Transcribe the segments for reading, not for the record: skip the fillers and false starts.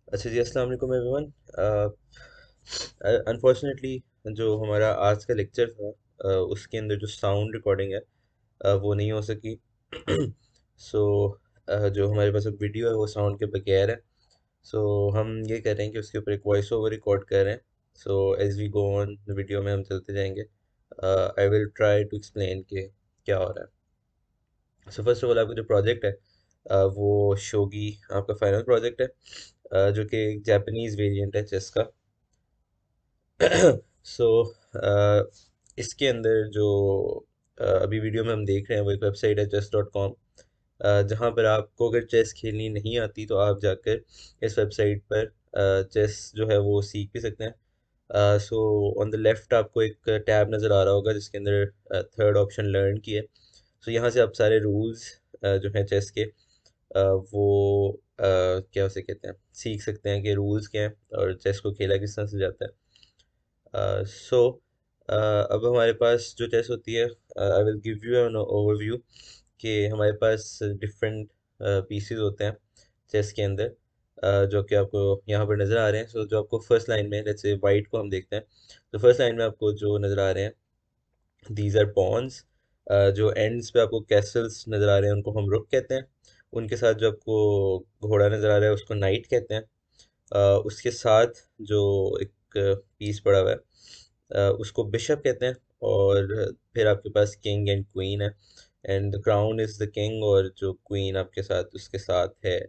अच्छा जी, अस्सलाम वालेकुम एवरीवन। अनफॉर्चुनेटली जो हमारा आज का लेक्चर था, उसके अंदर जो साउंड रिकॉर्डिंग है वो नहीं हो सकी। सो जो हमारे पास अब वीडियो है वो साउंड के बगैर है। सो हम ये कर रहे हैं कि उसके ऊपर एक वॉइस ओवर रिकॉर्ड कर रहे हैं। So as we go on video में हम चलते जाएंगे। I will try to explain कि क्या हो रहा है। सो फर्स्ट ऑफ ऑल, आपका जो प्रोजेक्ट है वो शोगी आपका फाइनल प्रोजेक्ट है, जो कि एक जापानीज वेरिएंट है चेस का। सो इसके अंदर जो अभी वीडियो में हम देख रहे हैं वो एक वेबसाइट है chess.com, जहाँ पर आपको अगर चेस खेलनी नहीं आती तो आप जाकर इस वेबसाइट पर चेस जो है वो सीख भी सकते हैं। सो ऑन द लेफ्ट आपको एक टैब नज़र आ रहा होगा जिसके अंदर थर्ड ऑप्शन लर्न की है। सो यहाँ से आप सारे रूल्स जो हैं चेस के, वो क्या उसे कहते हैं, सीख सकते हैं कि रूल्स क्या हैं और चेस को खेला किस तरह से जाता है। सो अब हमारे पास जो चेस होती है, I will give you an overview कि हमारे पास डिफरेंट पीसेस होते हैं चेस के अंदर, जो कि आपको यहाँ पर नज़र आ रहे हैं। सो जो आपको फर्स्ट लाइन में, जैसे वाइट को हम देखते हैं, तो फर्स्ट लाइन में आपको जो नज़र आ रहे हैं दीज आर पॉन्स। जो एंड्स पे आपको कैसल्स नज़र आ रहे हैं उनको हम रुक कहते हैं। उनके साथ जो आपको घोड़ा नज़र आ रहा है उसको नाइट कहते हैं। उसके साथ जो एक पीस पड़ा हुआ है उसको बिशप कहते हैं। और फिर आपके पास किंग एंड क्वीन है, and the crown is the king, और जो क्वीन आपके साथ उसके साथ है।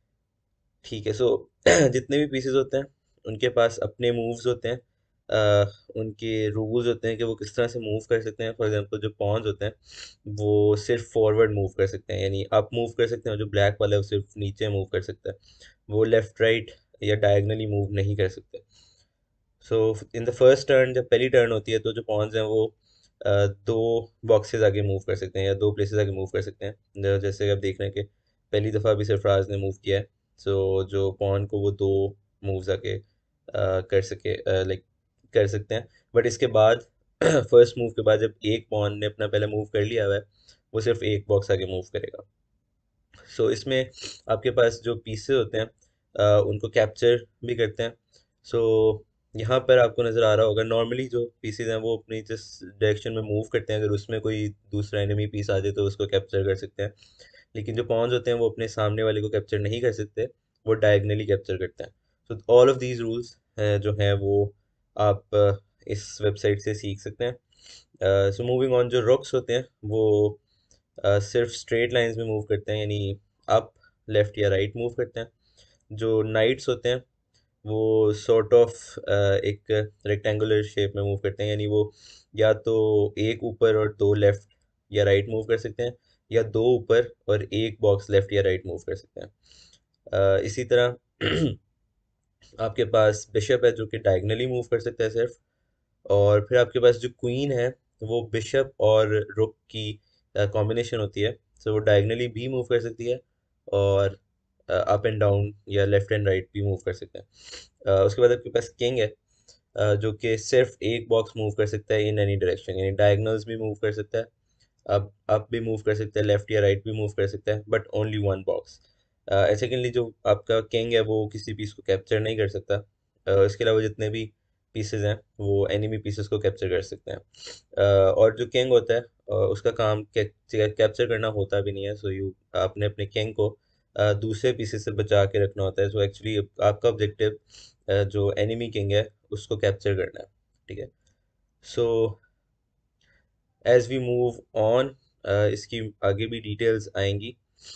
ठीक है। सो जितने भी पीसेस होते हैं उनके पास अपने मूव्स होते हैं, उनके रूल्स होते हैं कि वो किस तरह से मूव कर सकते हैं। फॉर एग्जांपल जो पॉन्स होते हैं वो सिर्फ फॉरवर्ड मूव कर सकते हैं, यानी अप मूव कर सकते हैं, और जो ब्लैक वाला है वो सिर्फ नीचे मूव कर सकता है। वो लेफ्ट राइट या डायगनली मूव नहीं कर सकते। So in the first turn, जब पहली टर्न होती है, तो जो पॉन्स हैं वो दो बॉक्सेस आगे मूव कर सकते हैं या दो प्लेसेस आगे मूव कर सकते हैं। जैसे आप देख रहे हैं कि पहली दफ़ा भी सरफराज ने मूव किया है। सो जो पॉन को वो दो मूव्स आगे कर सके, लाइक कर सकते हैं। बट इसके बाद फर्स्ट मूव के बाद जब एक पॉन ने अपना पहला मूव कर लिया हुआ है, वो सिर्फ एक बॉक्स आगे मूव करेगा। सो इसमें आपके पास जो पीसेस होते हैं उनको कैप्चर भी करते हैं। सो यहाँ पर आपको नज़र आ रहा होगा, नॉर्मली जो पीसेस हैं वो अपनी जिस डायरेक्शन में मूव करते हैं, अगर उसमें कोई दूसरा एनिमी पीस आ जाए तो उसको कैप्चर कर सकते हैं। लेकिन जो पॉन्स होते हैं वो अपने सामने वाले को कैप्चर नहीं कर सकते, वो डायगनली कैप्चर करते हैं। So all of these rules जो हैं वो आप इस वेबसाइट से सीख सकते हैं। सो मूविंग ऑन, जो रॉक्स होते हैं वो सिर्फ स्ट्रेट लाइंस में मूव करते हैं, यानी अप, लेफ्ट या राइट मूव करते हैं। जो नाइट्स होते हैं वो सॉर्ट ऑफ एक रेक्टेंगुलर शेप में मूव करते हैं, यानी वो या तो एक ऊपर और दो लेफ्ट या राइट मूव कर सकते हैं, या दो ऊपर और एक बॉक्स लेफ्ट या राइट मूव कर सकते हैं। इसी तरह आपके पास बिशप है जो कि डायगनली मूव कर सकता है सिर्फ। और फिर आपके पास जो क्वीन है वो बिशप और रुक की कॉम्बिनेशन होती है। सो वो डायगनली भी मूव कर सकती है, और अप एंड डाउन या लेफ्ट एंड राइट भी मूव कर सकते हैं। उसके बाद आपके पास किंग है, जो कि सिर्फ एक बॉक्स मूव कर सकता है इन एनी डायरेक्शन, यानी डायगनल्स भी मूव कर सकता है, अप भी मूव कर सकता है, लेफ्ट या राइट भी मूव कर सकता है, but only one box. Secondly जो आपका किंग है वो किसी पीस को कैप्चर नहीं कर सकता। इसके अलावा जितने भी पीसेज हैं वो एनिमी पीसेस को कैप्चर कर सकते हैं। और जो किंग होता है उसका काम कैप्चर करना होता भी नहीं है। सो यू आपने अपने किंग को दूसरे पीसेस से बचा के रखना होता है। सो एक्चुअली आपका ऑब्जेक्टिव जो एनिमी किंग है उसको कैप्चर करना है। ठीक है। So as we move on, इसकी आगे भी डिटेल्स आएंगी।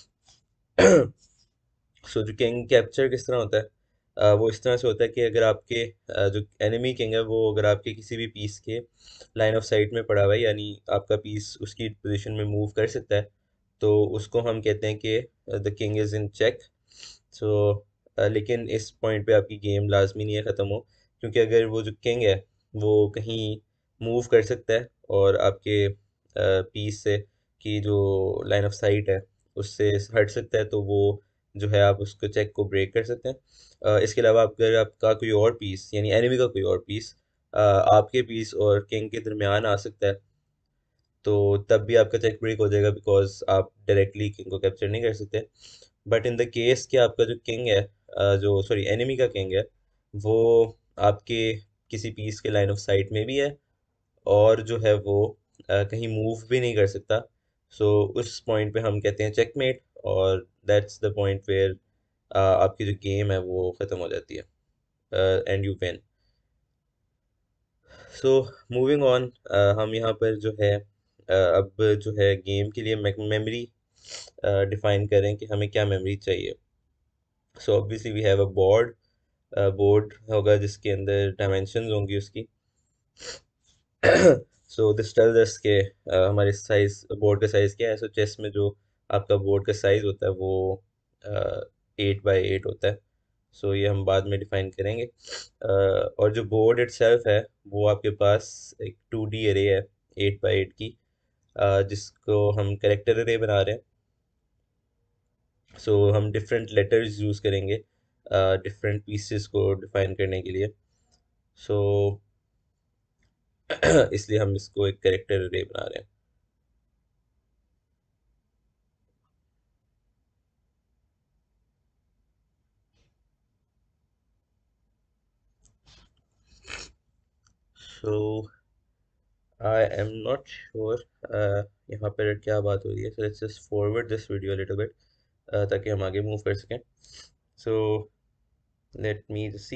सो जो किंग कैप्चर किस तरह होता है, वो इस तरह से होता है कि अगर आपके जो एनिमी किंग है वो अगर आपके किसी भी पीस के लाइन ऑफ साइट में पड़ा हुआ है, यानी आपका पीस उसकी पोजीशन में मूव कर सकता है, तो उसको हम कहते हैं कि the king is in check. So लेकिन इस पॉइंट पे आपकी गेम लाजमी नहीं है ख़त्म हो, क्योंकि अगर वो जो किंग है वो कहीं मूव कर सकता है और आपके पीस से की जो लाइन ऑफ साइट है उससे हट सकता है, तो वो जो है आप उसको चेक को ब्रेक कर सकते हैं। इसके अलावा अगर आपका कोई और पीस, यानी एनिमी का कोई और पीस आपके पीस और किंग के दरमियान आ सकता है, तो तब भी आपका चेक ब्रेक हो जाएगा, बिकॉज आप डायरेक्टली किंग को कैप्चर नहीं कर सकते। बट इन द केस कि आपका जो किंग है जो सॉरी एनिमी का किंग है वो आपके किसी पीस के लाइन ऑफ साइट में भी है, और जो है वो कहीं मूव भी नहीं कर सकता। सो उस पॉइंट पे हम कहते हैं चेकमेट, और दैट्स द पॉइंट वेयर आपकी जो गेम है वो ख़त्म हो जाती है, and you win. So moving on, हम यहाँ पर जो है अब जो है गेम के लिए मेमोरी डिफाइन करें कि हमें क्या मेमोरी चाहिए। So obviously we have a board. Board होगा जिसके अंदर डायमेंशंस होंगी उसकी। सो दिस टेल्स अस के हमारे साइज, बोर्ड का साइज़ क्या है। सो चेस में जो आपका बोर्ड का साइज़ होता है वो 8 बाई 8 होता है। सो ये हम बाद में डिफाइन करेंगे। और जो बोर्ड इटसेल्फ है वो आपके पास एक 2D अरे है 8 बाई 8 की, जिसको हम कैरेक्टर अरे बना रहे हैं। सो हम डिफरेंट लेटर्स यूज़ करेंगे डिफरेंट पीसेस को डिफाइन करने के लिए। सो इसलिए हम इसको एक कैरेक्टर अरे बना रहे हैं। So I am not sure यहाँ पर क्या बात हो रही है। So let's just forward this video little bit, ताकि हम आगे मूव कर सकें। सो लेट मी सी।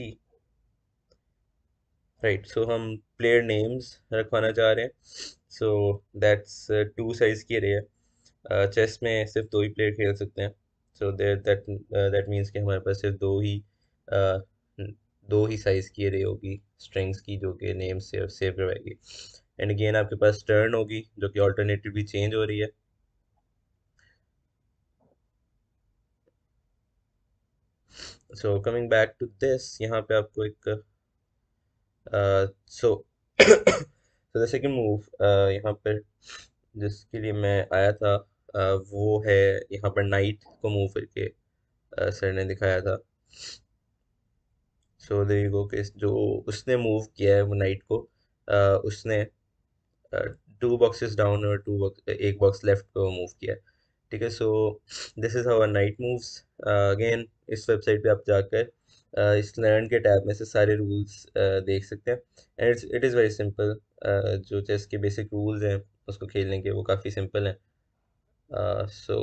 राइट, सो हम प्लेयर नेम्स रखवाना चाह रहे हैं। सो दैट्स 2 साइज की अरे है। चेस में सिर्फ 2 ही प्लेयर खेल सकते हैं। सो दैट मीन्स कि हमारे पास सिर्फ uh, 2 ही साइज की अरे होगी स्ट्रिंग्स की, जो कि नेम से सेव करवाएगी। एंड अगेन आपके पास टर्न होगी जो कि ऑल्टरनेटिवली चेंज हो रही है। So coming back to this, यहाँ पे आपको एक so so the second move यहाँ पर जिसके लिए मैं आया था, वो है यहाँ पर नाइट को मूव करके सर ने दिखाया था। सो देयर यू गो कि जो उसने मूव किया है वो नाइट को, उसने 2 बॉक्सेस डाउन और एक बॉक्स लेफ्ट को मूव किया है। ठीक है, so this is how knight moves. Again इस वेबसाइट पे आप जाकर इस लर्न के टैब में से सारे रूल्स देख सकते हैं। And it is very simple. जो चेस के बेसिक रूल्स हैं उसको खेलने के, वो काफ़ी सिंपल हैं। सो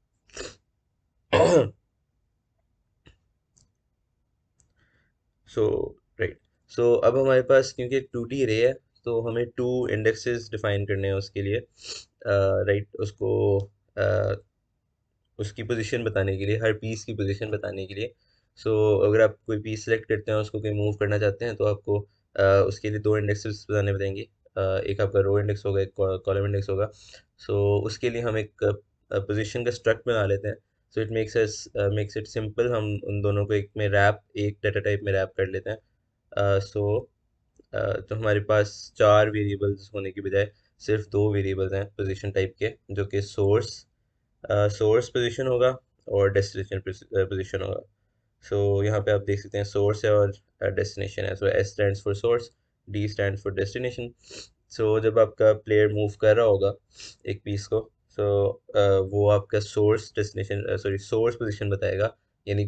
सो राइट, सो अब हमारे पास क्योंकि 2D रे है, तो हमें 2 इंडेक्सेस डिफाइन करने हैं उसके लिए। राइट, उसको uh, उसकी पोजीशन बताने के लिए, हर पीस की पोजीशन बताने के लिए। सो अगर आप कोई पीस सेलेक्ट करते हैं, उसको कहीं मूव करना चाहते हैं, तो आपको उसके लिए 2 इंडेक्सेस बताने पड़ेंगे। एक आपका रो इंडेक्स होगा, एक कॉलम इंडेक्स होगा। सो उसके लिए हम एक पोजीशन का स्ट्रक्ट बना लेते हैं। So it makes it simple, हम उन दोनों को एक डाटा टाइप में रैप कर लेते हैं। तो हमारे पास 4 वेरिएबल्स होने की बजाय सिर्फ 2 वेरिएबल्स हैं पोजीशन टाइप के, जो कि सोर्स पोजीशन होगा और डेस्टिनेशन पोजीशन होगा। सो यहाँ पे आप देख सकते हैं सोर्स है और डेस्टिनेशन है। So S stands for source, D stands for destination. So जब आपका प्लेयर मूव कर रहा होगा एक पीस को, सो वो आपका सोर्स पोजीशन बताएगा, यानी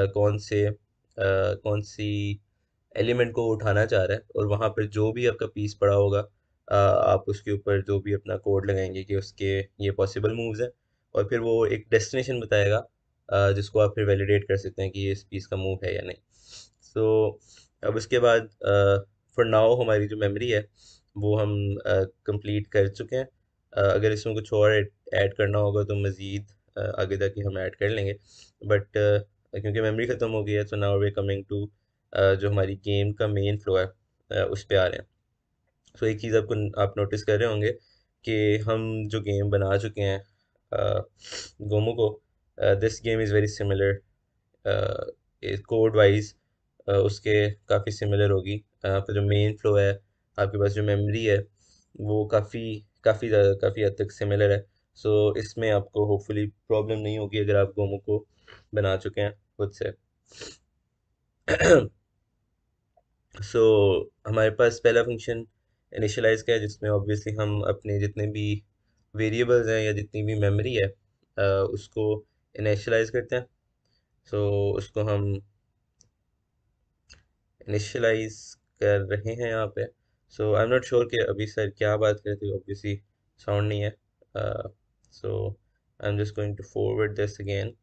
कौन सी एलिमेंट को वो उठाना चाह रहा है, और वहाँ पर जो भी आपका पीस पड़ा होगा, आप उसके ऊपर जो भी अपना कोड लगाएंगे कि उसके ये पॉसिबल मूव्स हैं, और फिर वो एक डेस्टिनेशन बताएगा, जिसको आप फिर वैलिडेट कर सकते हैं कि ये इस पीस का मूव है या नहीं। सो अब उसके बाद फॉर नाउ हमारी जो मेमोरी है वो हम कंप्लीट कर चुके हैं। अगर इसमें कुछ और ऐड करना होगा तो मज़ीद आगे जाके हम ऐड कर लेंगे। बट क्योंकि मेमोरी ख़त्म हो गई है, तो नाउ वे कमिंग टू जो हमारी गेम का मेन फ्लो है, उस पे आ रहे हैं। सो एक चीज़ आप नोटिस कर रहे होंगे कि हम जो गेम बना चुके हैं गोमो को, this game is very similar code wise, उसके काफ़ी सिमिलर होगी। आपका जो मेन फ्लो है, आपके पास जो मेमोरी है, वो काफ़ी हद तक सिमिलर है। सो इसमें आपको होपफुली प्रॉब्लम नहीं होगी अगर आप गोमो को बना चुके हैं खुद से। सो हमारे पास पहला फंक्शन इनिशियलाइज का है, जिसमें ऑब्वियसली हम अपने जितने भी वेरिएबल्स हैं या जितनी भी मेमोरी है, उसको इनिशियलाइज करते हैं। सो उसको हम इनिशियलाइज कर रहे हैं यहाँ पे। So I am not sure कि अभी सर क्या बात कर रहे थे, ऑब्वियसली साउंड नहीं है। So I am just going to forward this again.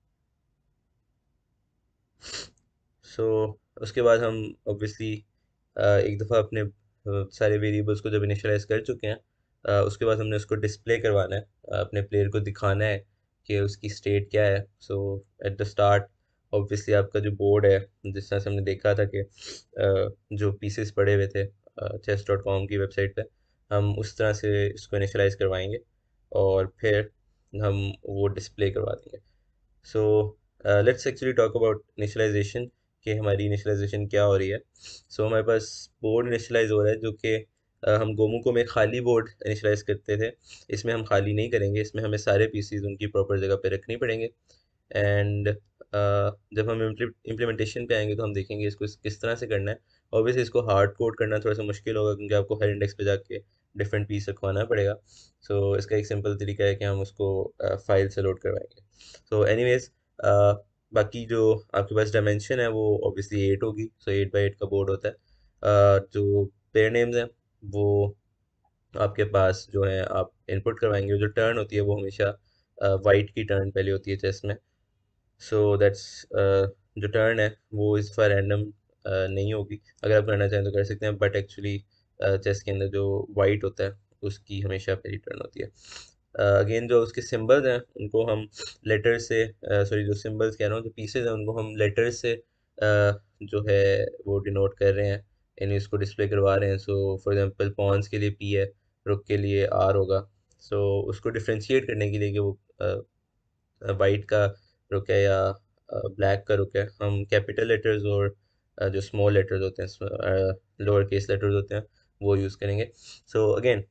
So उसके बाद हम ऑब्वियसली एक दफ़ा अपने सारे वेरिएबल्स को जब इनिशियलाइज कर चुके हैं, उसके बाद हमने उसको डिस्प्ले करवाना है, अपने प्लेयर को दिखाना है कि उसकी स्टेट क्या है। So at the start obviously आपका जो बोर्ड है, जिस तरह से हमने देखा था कि जो पीसेस पड़े हुए थे chess.com की वेबसाइट पे, हम उस तरह से इसको इनिशियलाइज करवाएंगे और फिर हम वो डिस्प्ले करवा देंगे। So let's actually talk about initialization, कि हमारी इनिशियलाइजेशन क्या हो रही है। हमारे पास बोर्ड इनिशियलाइज हो रहा है, जो कि हम गोमुको में खाली बोर्ड इनिशियलाइज करते थे, इसमें हम खाली नहीं करेंगे, इसमें हमें सारे पीसीज उनकी प्रॉपर जगह पे रखनी पड़ेंगे। एंड जब हम इम्प्लीमेंटेशन पे आएंगे तो हम देखेंगे इसको किस तरह से करना है। ऑब्वियसली इसको हार्ड कोड करना थोड़ा सा मुश्किल होगा, क्योंकि आपको हर इंडेक्स पे जाके डिफरेंट पीस रखवाना पड़ेगा। इसका एक सिंपल तरीका है कि हम उसको फाइल से लोड करवाएंगे। एनीवेज, बाकी जो आपके पास डायमेंशन है वो ऑब्वियसली 8 होगी। 8 बाई 8 का बोर्ड होता है। जो पेयर नेम्स हैं वो आपके पास जो है आप इनपुट करवाएंगे। जो टर्न होती है वो हमेशा वाइट की टर्न पहले होती है चेस में। दैट्स जो टर्न है वो इस बार रैंडम नहीं होगी। अगर आप करना चाहें तो कर सकते हैं, बट एक्चुअली चेस के अंदर जो वाइट होता है उसकी हमेशा पहली टर्न होती है। अगेन जो उसके सिंबल्स हैं उनको हम लेटर से, सॉरी जो सिंबल्स कह रहा हूँ, जो पीसेज हैं उनको हम लेटर से जो है वो डिनोट कर रहे हैं, यानी उसको डिस्प्ले करवा रहे हैं। फॉर एग्जांपल पॉन्स के लिए पी है, रुक के लिए आर होगा। उसको डिफ्रेंशिएट करने के लिए कि वो वाइट का रुक है या ब्लैक का रुक है, हम कैपिटल लेटर्स और जो स्मॉल लेटर्स होते हैं, लोअर केस लेटर्स होते हैं, वो यूज़ करेंगे। Again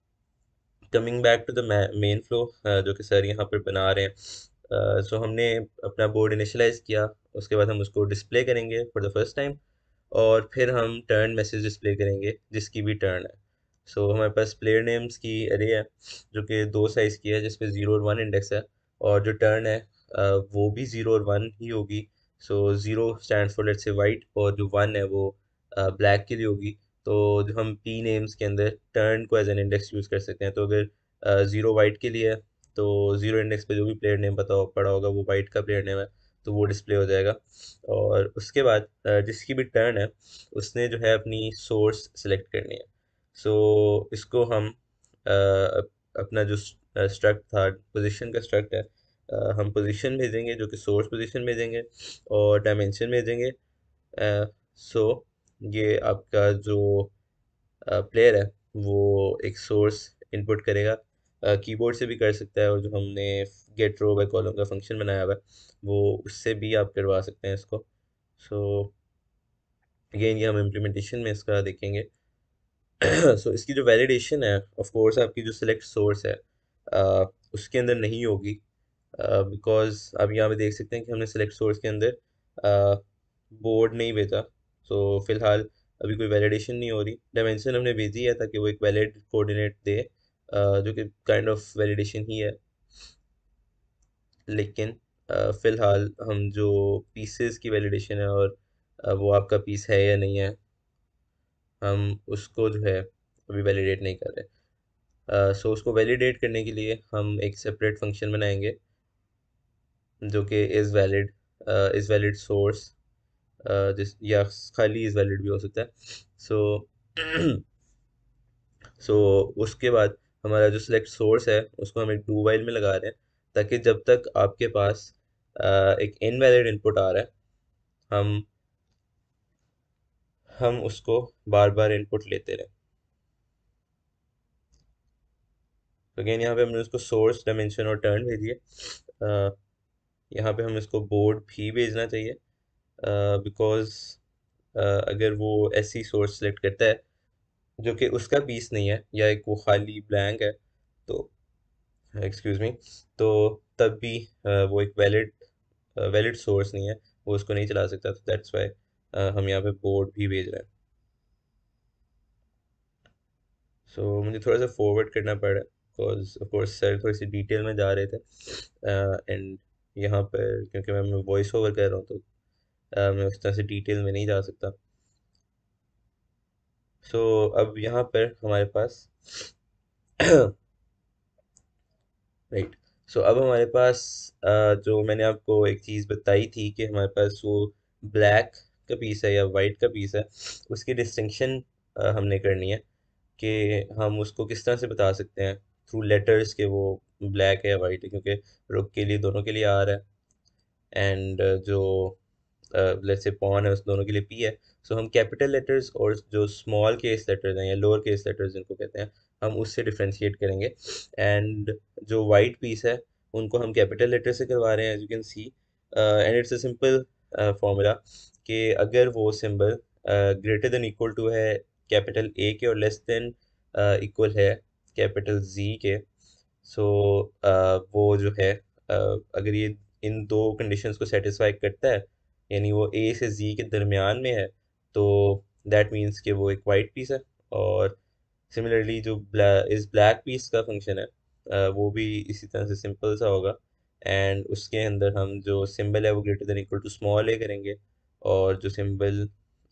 coming back to the main flow जो कि सर यहाँ पर बना रहे हैं। हमने अपना बोर्ड इनिशियलाइज किया, उसके बाद हम उसको डिस्प्ले करेंगे फॉर द फर्स्ट टाइम, और फिर हम टर्न मैसेज डिस्प्ले करेंगे जिसकी भी टर्न है। हमारे पास प्लेयर नेम्स की अरे है, जो कि दो साइज़ की है, जिसपे 0 और 1 इंडेक्स है, और जो टर्न है वो भी 0 और 1 ही होगी। 0 stand for let's say white, और जो 1 है वो ब्लैक के लिए होगी। जो हम पी नेम्स के अंदर टर्न को एज एन इंडेक्स यूज़ कर सकते हैं। अगर 0 वाइट के लिए है तो 0 इंडेक्स पे जो भी प्लेयर नेम पड़ा होगा वो वाइट का प्लेयर नेम है, तो वो डिस्प्ले हो जाएगा। और उसके बाद जिसकी भी टर्न है उसने जो है अपनी सोर्स सेलेक्ट करनी है। इसको हम अपना जो स्ट्रक्ट था, पोजीशन का स्ट्रक्ट है, हम पोजीशन भेजेंगे जो कि सोर्स पोजीशन भेजेंगे, और डायमेंशन भेजेंगे। सो ये आपका जो प्लेयर है वो एक सोर्स इनपुट करेगा, कीबोर्ड से भी कर सकता है, और जो हमने गेट रो बाय कॉलम का फंक्शन बनाया हुआ है वो उससे भी आप करवा सकते हैं इसको। सो अगेन ये हम इम्प्लीमेंटेशन में इसका देखेंगे। इसकी जो वैलिडेशन है, ऑफ कोर्स आपकी जो सिलेक्ट सोर्स है उसके अंदर नहीं होगी, बिकॉज आप यहाँ पे देख सकते हैं कि हमने सेलेक्ट सोर्स के अंदर बोर्ड नहीं भेजा। फिलहाल अभी कोई वैलिडेशन नहीं हो रही। डायमेंशन हमने भेजी है ताकि वो एक वैलिड कोऑर्डिनेट दे, जो कि काइंड ऑफ वैलिडेशन ही है। लेकिन फिलहाल हम जो पीसेस की वैलिडेशन है, और वो आपका पीस है या नहीं है, हम उसको जो है अभी वैलिडेट नहीं कर रहे। उसको वैलिडेट करने के लिए हम एक सेपरेट फंक्शन बनाएंगे जो कि इज़ वैलिड सोर्स, जिस या खाली इज़ वैलिड भी हो सकता है। सो सो उसके बाद हमारा जो सिलेक्ट सोर्स है उसको हम एक डू वाइल में लगा रहे हैं, ताकि जब तक आपके पास एक इनवैलिड इनपुट आ रहा है, हम उसको बार बार इनपुट लेते रहें। तो अगेन यहाँ पे हमने उसको सोर्स, डायमेंशन और टर्न भेजिए। यहाँ पे हमें इसको बोर्ड भी भेजना चाहिए, बिकॉज अगर वो ऐसी सोर्स सेलेक्ट करता है जो कि उसका पीस नहीं है, या एक वो खाली ब्लैंक है, तो एक्सक्यूज मी, तो तब भी वो एक वैलिड सोर्स नहीं है, वो उसको नहीं चला सकता। तो दैट्स वाई हम यहाँ पे बोर्ड भी भेज रहे हैं। मुझे थोड़ा सा फॉरवर्ड करना पड़ा, बिकॉज ऑफ कोर्स सर थोड़ी सी डिटेल में जा रहे थे, एंड यहाँ पर क्योंकि मैं वॉइस ओवर कर रहा हूँ तो मैं उस तरह से डिटेल में नहीं जा सकता। सो अब यहाँ पर हमारे पास राइट। सो अब हमारे पास जो मैंने आपको एक चीज़ बताई थी कि हमारे पास वो ब्लैक का पीस है या वाइट का पीस है, उसकी डिस्टिंक्शन हमने करनी है कि हम उसको किस तरह से बता सकते हैं थ्रू लेटर्स के वो ब्लैक है या वाइट है, क्योंकि रुक के लिए दोनों के लिए आ रहा है, एंड जो लेट्स से पॉन है उस दोनों के लिए पी है। सो हम कैपिटल लेटर्स और जो स्मॉल केस लेटर्स हैं या लोअर केस लेटर्स जिनको कहते हैं, हम उससे डिफ्रेंशिएट करेंगे। एंड जो वाइट पीस है उनको हम कैपिटल लेटर से करवा रहे हैं, as you can see. And it's a simple formula कि अगर वो symbol greater than equal to है कैपिटल ए के और लेस देन इक्वल है कैपिटल जी के, सो वो जो है अगर ये इन दो कंडीशंस को सेटिस्फाई करता है, यानी वो ए से जी के दरमियान में है, तो दैट मीन्स कि वो एक वाइट पीस है। और सिमिलरली जो इस ब्लैक पीस का फंक्शन है, वो भी इसी तरह से सिंपल सा होगा। एंड उसके अंदर हम जो सिंबल है वो greater than equal to small A करेंगे, और जो symbol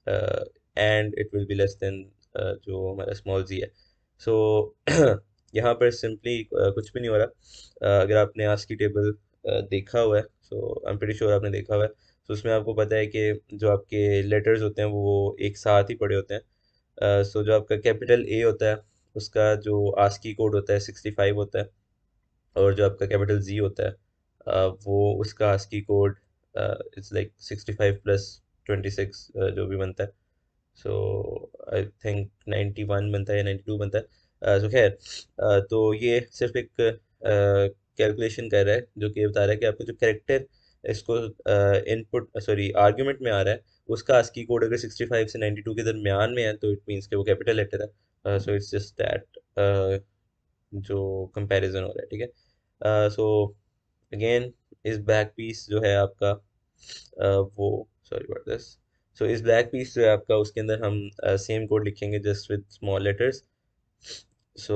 and it will be less than जो हमारा स्मॉल जी है। सो यहाँ पर सिंपली कुछ भी नहीं हो रहा। अगर आपने आज की टेबल देखा हुआ है, so I am pretty sure आपने देखा हुआ है, तो उसमें आपको पता है कि जो आपके लेटर्स होते हैं वो एक साथ ही पड़े होते हैं। सो जो आपका कैपिटल ए होता है उसका जो आस्की कोड होता है 65 होता है, और जो आपका कैपिटल जी होता है वो उसका ASCII code it's like 65 plus 26 जो भी बनता है। सो आई थिंक 91 बनता है या 92 बनता है। सो खैर, तो ये सिर्फ एक कैलकुलेशन कर रहा है जो कि बता रहा है कि आपका जो कैरेक्टर इसको इनपुट सॉरी आर्ग्यूमेंट में आ रहा है, उसका आस्की कोड अगर 65 से 92 के दरमियान में है तो इट मीन्स कि वो कैपिटल लेटर है। सो इट्स जस्ट दैट जो कंपैरिजन हो रहा है, ठीक है। सो अगेन इस बैक पीस जो है आपका वो सॉरी अबाउट दिस। सो इस ब्लैक पीस जो है आपका उसके अंदर हम सेम कोड लिखेंगे just with small letters. So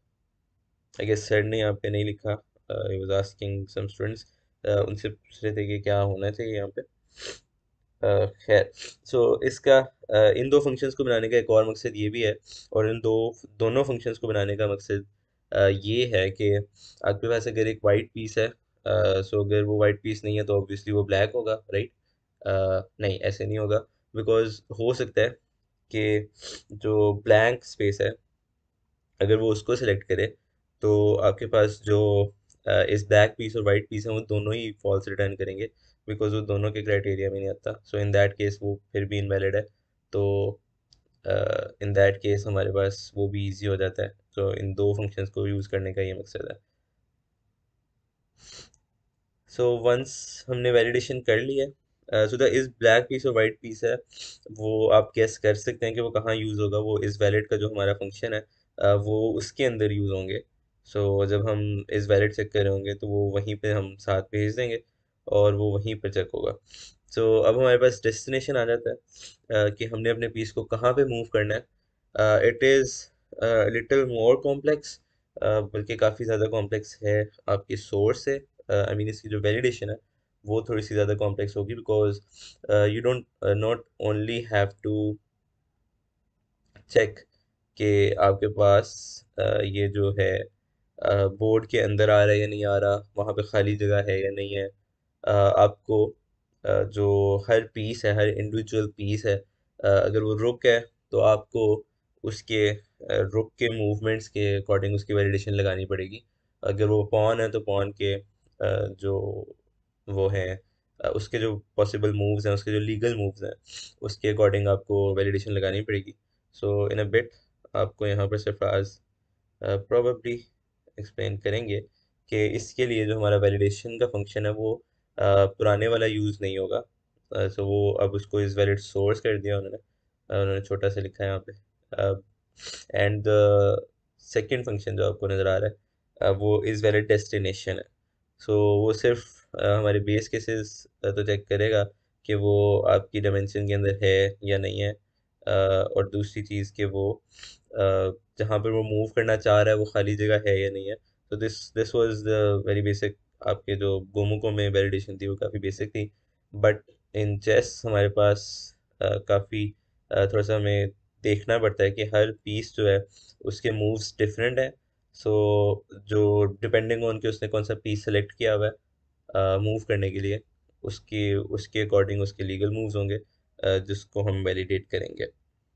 I guess sir ने यहाँ पे नहीं लिखा, he was asking some students, उनसे पूछ रहे थे कि क्या होना चाहिए यहाँ पे। खैर, सो इसका इन दो फंक्शंस को बनाने का एक और मकसद ये भी है, और इन दोनों फंक्शंस को बनाने का मकसद ये है कि आपके पास अगर एक वाइट पीस है, सो अगर वो वाइट पीस नहीं है तो ऑब्वियसली वो ब्लैक होगा, राइट? नहीं, ऐसे नहीं होगा, बिकॉज हो सकता है कि जो ब्लैंक स्पेस है अगर वो उसको सिलेक्ट करे तो आपके पास जो इस ब्लैक पीस और वाइट पीस है वो दोनों ही फॉल्स रिटर्न करेंगे, बिकॉज वो दोनों के क्राइटेरिया में नहीं आता। सो इन दैट केस वो फिर भी इनवैलिड है। तो इन दैट केस हमारे पास वो भी इजी हो जाता है। तो इन दो फंक्शंस को यूज़ करने का ये मकसद है। सो वंस हमने वैलिडेशन कर ली है, सो द इस ब्लैक पीस और वाइट पीस है वो आप गेस कर सकते हैं कि वो कहाँ यूज़ होगा। वो इस वैलिड का जो हमारा फंक्शन है वो उसके अंदर यूज़ होंगे। सो जब हम इस वैलिड चेक कर रहे होंगे तो वो वहीं पे हम साथ भेज देंगे और वो वहीं पर चेक होगा। सो अब हमारे पास डेस्टिनेशन आ जाता है कि हमने अपने पीस को कहाँ पे मूव करना है। It is little more complex, बल्कि काफ़ी ज़्यादा कॉम्प्लेक्स है आपकी सोर्स से। आई मीन इसकी जो वैलिडेशन है वो थोड़ी सी ज़्यादा कॉम्प्लेक्स होगी, because you don't not only have to check कि आपके पास ये जो है बोर्ड के अंदर आ रहा है या नहीं आ रहा, वहाँ पे खाली जगह है या नहीं है। आपको जो हर पीस है, हर इंडिविजुअल पीस है, अगर वो रुक है तो आपको उसके रुक के मूवमेंट्स के अकॉर्डिंग उसकी वैलिडेशन लगानी पड़ेगी। अगर वो पॉन है तो पॉन के जो वो हैं उसके जो पॉसिबल मूव्स हैं, उसके जो लीगल मूव्स हैं, उसके अकॉर्डिंग आपको वैलिडेशन लगानी पड़ेगी। सो इन अ बिट आपको यहाँ पर सरफराज प्रोबेबली एक्सप्लेन करेंगे कि इसके लिए जो हमारा वैलिडेशन का फंक्शन है वो पुराने वाला यूज़ नहीं होगा। सो वो अब उसको इस वैलिड सोर्स कर दिया उन्होंने। उन्होंने छोटा सा लिखा है यहाँ पे। एंड द सेकेंड फंक्शन जो आपको नज़र आ रहा है वो इज़ वैलिड डेस्टिनेशन है। सो वो सिर्फ हमारे बेस केसेस तो चेक करेगा कि वो आपकी डायमेंशन के अंदर है या नहीं है। और दूसरी चीज़ कि वो जहाँ पर वो मूव करना चाह रहा है वो खाली जगह है या नहीं है। तो this was the very basic. आपके जो गोमुको में वैलिडेशन थी वो काफ़ी बेसिक थी, बट इन चेस हमारे पास काफ़ी थोड़ा सा हमें देखना पड़ता है कि हर पीस जो है उसके मूव्स डिफरेंट है। सो जो डिपेंडिंग ऑन कि उसने कौन सा पीस सेलेक्ट किया हुआ है मूव करने के लिए, उसके उसके अकॉर्डिंग उसके लीगल मूव्स होंगे जिसको हम वैलिडेट करेंगे।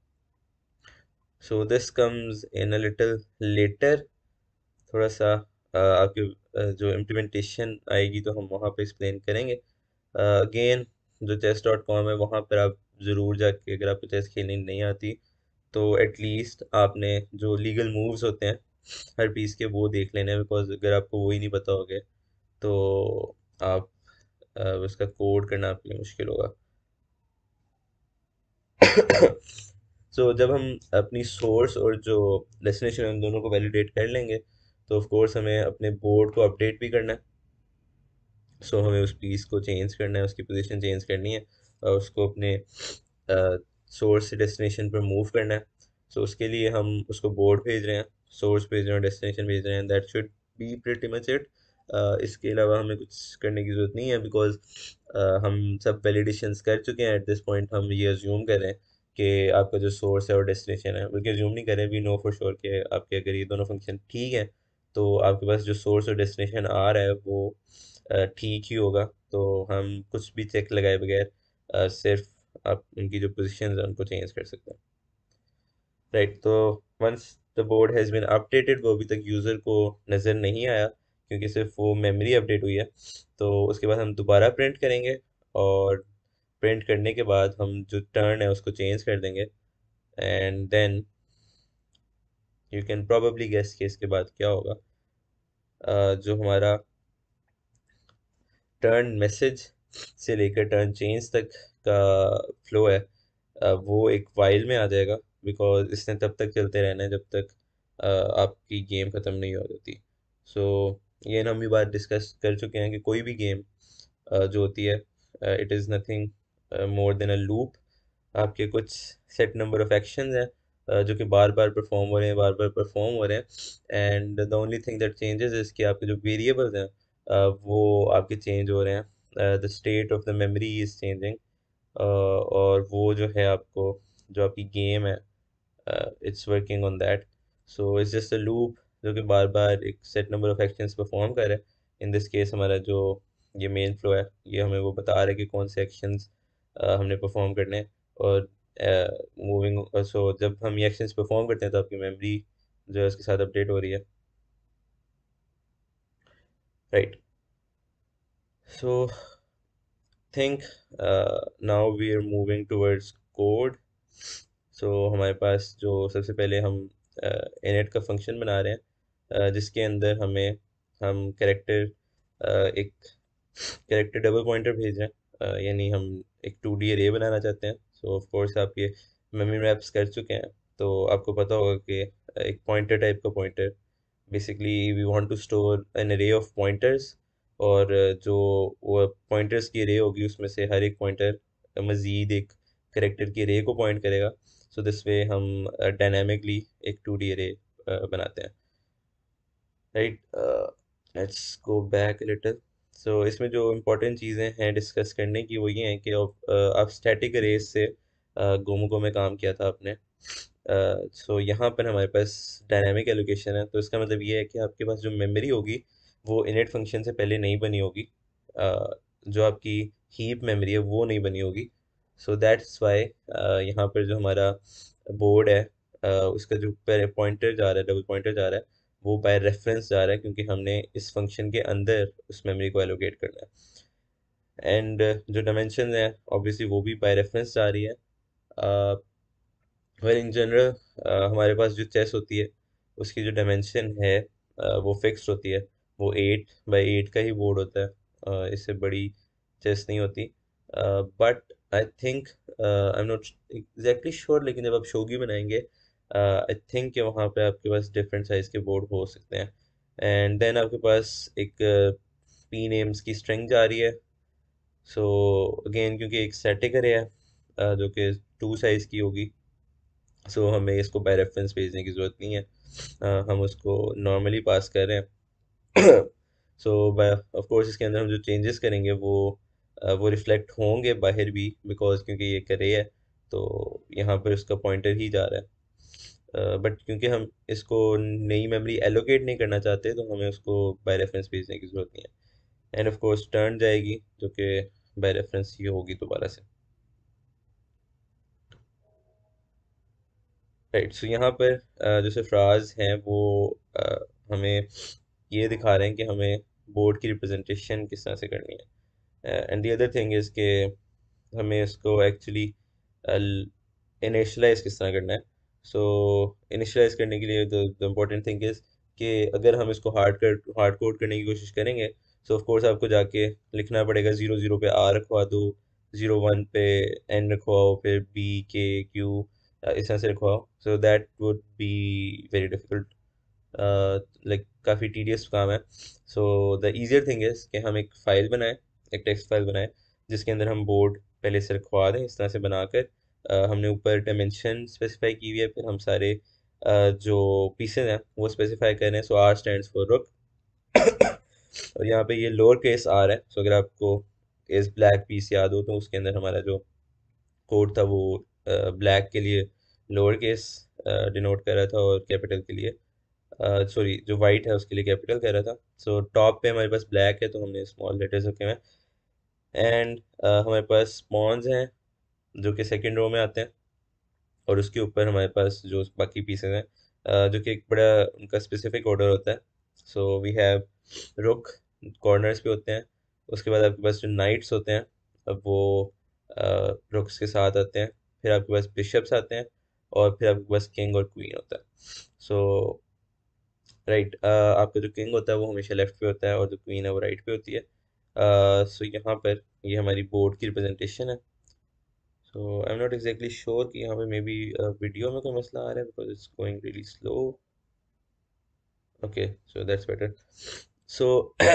So this comes in a little later, थोड़ा सा आपके जो इम्प्लीमेंटेशन आएगी तो हम वहाँ पे एक्सप्लेन करेंगे। अगेन जो चेस डॉट कॉम है वहाँ पर आप ज़रूर जाके, अगर आपको चेस खेलनी नहीं आती तो एटलीस्ट आपने जो लीगल मूव्स होते हैं हर पीस के वो देख लेने हैं, बिकॉज अगर आपको वो ही नहीं पता होगे तो आप उसका कोड करना आपके लिए मुश्किल होगा। सो जब हम अपनी सोर्स और जो डेस्टिनेशन उन दोनों को वैलिडेट कर लेंगे तो ऑफ कोर्स हमें अपने बोर्ड को अपडेट भी करना है। सो हमें उस पीस को चेंज करना है, उसकी पोजीशन चेंज करनी है और उसको अपने सोर्स से डेस्टिनेशन पर मूव करना है। सो उसके लिए हम उसको बोर्ड भेज रहे हैं, सोर्स भेज रहे हैं, डेस्टिनेशन भेज रहे हैं, that should be pretty much it. इसके अलावा हमें कुछ करने की ज़रूरत नहीं है, बिकॉज हम सब वैलिडेशंस कर चुके हैं। एट दिस पॉइंट हम ये अज्यूम कर रहे हैं कि आपका जो सोर्स है और डेस्टिनेशन है, बल्कि अज्यूम नहीं करें, वी नो फॉर श्योर कि आपके अगर ये दोनों फंक्शन ठीक है तो आपके पास जो सोर्स और डेस्टिनेशन आ रहा है वो ठीक ही होगा। तो हम कुछ भी चेक लगाए बगैर सिर्फ आप उनकी जो पोजीशंस है उनको चेंज कर सकते हैं। राइट, तो once the board has been updated, वो अभी तक यूज़र को नज़र नहीं आया क्योंकि सिर्फ वो मेमोरी अपडेट हुई है। तो उसके बाद हम दोबारा प्रिंट करेंगे और प्रिंट करने के बाद हम जो टर्न है उसको चेंज कर देंगे। And then you can probably guess कि इसके बाद क्या होगा। जो हमारा टर्न मैसेज से लेकर टर्न चेंज तक का फ्लो है वो एक वाइल में आ जाएगा, बिकॉज इसने तब तक चलते रहना है जब तक आपकी गेम ख़त्म नहीं हो जाती। सो ये हम भी बात डिस्कस कर चुके हैं कि कोई भी गेम जो होती है it is nothing more than a loop. आपके कुछ सेट नंबर ऑफ एक्शंस हैं जो कि बार बार परफॉर्म हो रहे हैं, बार बार परफॉर्म हो रहे हैं। And the only thing that changes is कि आपके जो वेरिएबल्स हैं वो आपके चेंज हो रहे हैं, the state of the memory is changing. और वो जो है आपको, जो आपकी गेम है, it's working on that. So it's just a loop जो कि बार बार एक set number of actions perform कर रहा है। इन दिस केस हमारा जो ये मेन फ्लो है ये हमें वो बता रहा है कि कौन से एक्शंस हमने परफॉर्म करने हैं। और मूविंग, सो जब हम ये एक्शंस परफॉर्म करते हैं तो आपकी मेमोरी जो है उसके साथ अपडेट हो रही है। Right, so think now we are moving towards code. So हमारे पास जो सबसे पहले हम इनिट का फंक्शन बना रहे हैं जिसके अंदर हमें हम एक कैरेक्टर डबल पॉइंटर भेज रहे हैं, यानी हम एक 2D अरे बनाना चाहते हैं। सो ऑफ कोर्स आप ये मेमोरी मैप्स कर चुके हैं तो आपको पता होगा कि एक पॉइंटर टाइप का pointer, basically we want to store an array of pointers. और जो वो पॉइंटर्स की अरे होगी उसमें से हर एक पॉइंटर मज़ीद एक करेक्टर की अरे को पॉइंट करेगा। सो दिस वे हम डायनामिकली एक 2D अरे बनाते हैं। Right, let's go back little. So इसमें जो इम्पोर्टेंट चीज़ें हैं डिस्कस करने की वो ये हैं कि आप स्टैटिक अरेज से गोमुगो में काम किया था आपने। सो यहाँ पर हमारे पास डायनामिक एलोकेशन है, तो इसका मतलब ये है कि आपके पास जो मेमोरी होगी वो इनिट फंक्शन से पहले नहीं बनी होगी। जो आपकी हीप मेमोरी है वो नहीं बनी होगी। सो दैट्स वाई यहाँ पर जो हमारा बोर्ड है उसका जो पॉइंटर जा रहा है, डबल पॉइंटर जा रहा है, वो बाय रेफरेंस जा रहा है क्योंकि हमने इस फंक्शन के अंदर उस मेमोरी को एलोकेट करना है। एंड जो डायमेंशन है ऑब्वियसली वो भी बाय रेफरेंस जा रही है। वेल इन जनरल हमारे पास जो चेस होती है उसकी जो डायमेंशन है वो फिक्स्ड होती है। वो 8 बाई 8 का ही बोर्ड होता है, इससे बड़ी चेस नहीं होती। But I think, I am not exactly sure, लेकिन जब आप शोगी बनाएंगे आई थिंक कि वहाँ पे आपके पास डिफरेंट साइज के बोर्ड हो सकते हैं। एंड देन आपके पास एक पी नेम्स की स्ट्रिंग जा रही है। सो अगेन क्योंकि एक स्टैटिक अरे है जो कि 2 साइज की होगी, सो हमें इसको बाय रेफरेंस भेजने की ज़रूरत नहीं है। हम उसको नॉर्मली पास कर रहे हैं। सो बाय ऑफ कोर्स इसके अंदर हम जो चेंजेस करेंगे वो रिफ्लेक्ट होंगे बाहर भी, बिकॉज क्योंकि ये करे है तो यहाँ पर उसका पॉइंटर ही जा रहा है, बट क्योंकि हम इसको नई मेमोरी एलोकेट नहीं करना चाहते तो हमें उसको बाय रेफरेंस भेजने की ज़रूरत नहीं है। एंड ऑफ कोर्स टर्न जाएगी जो कि बाय रेफरेंस ही होगी दोबारा से। राइट, सो यहाँ पर जो सरफराज हैं वो अ, हमें ये दिखा रहे हैं कि हमें बोर्ड की रिप्रेजेंटेशन किस तरह से करनी है। And the other thing is के हमें इसको एक्चुअली इनिशलाइज किस तरह करना है। सो इनिशलाइज करने के लिए द इम्पोर्टेंट थिंग इज़ कि अगर हम इसको हार्ड कोड करने की कोशिश करेंगे, सो ऑफ कोर्स आपको जाके लिखना पड़ेगा 0 0 पे आर रखवा दो, 0 1 पे एन रखवाओ, फिर बी के क्यू इस तरह से रखवाओ। So that would be very difficult, like काफ़ी टीडियस काम है। So the easier thing is कि हम एक फ़ाइल बनाएं, एक टेक्स्ट फाइल बनाएं जिसके अंदर हम बोर्ड पहले से रखवा दें इस तरह से बनाकर। हमने ऊपर डायमेंशन स्पेसिफाई की हुई है, फिर हम सारे जो पीसेज हैं वो स्पेसिफाई कर रहे हैं। सो आर स्टैंड्स फॉर रुक और यहाँ पे ये लोअर केस आर है। सो अगर आपको इस ब्लैक पीस याद हो तो उसके अंदर हमारा जो कोड था वो ब्लैक के लिए लोअर केस डिनोट कर रहा था और कैपिटल के लिए, सॉरी जो वाइट है उसके लिए कैपिटल कह रहा था। सो टॉप पे हमारे पास ब्लैक है तो हमने स्मॉल लेटर्स रखे हुए हैं। एंड हमारे पास स्पॉन्स हैं जो कि सेकंड रो में आते हैं, और उसके ऊपर हमारे पास जो बाकी पीसेज हैं जो कि एक बड़ा उनका स्पेसिफिक ऑर्डर होता है। So we have rook, corners पे होते हैं। उसके बाद आपके पास जो नाइट्स होते हैं, अब वो रुक्स के साथ आते हैं। फिर आपके पास बिशप्स आते हैं, और फिर आपके पास किंग और क्वीन होता है। सो राइट, आपका जो किंग होता है वो हमेशा लेफ्ट पे होता है और जो क्वीन है वो राइट पे होती है। सो यहाँ पर ये हमारी बोर्ड की रिप्रेजेंटेशन है। So I am not exactly sure कि यहाँ पे मे बी वीडियो में कोई मसला आ रहा है because it's going really slow. Okay, so that's better. So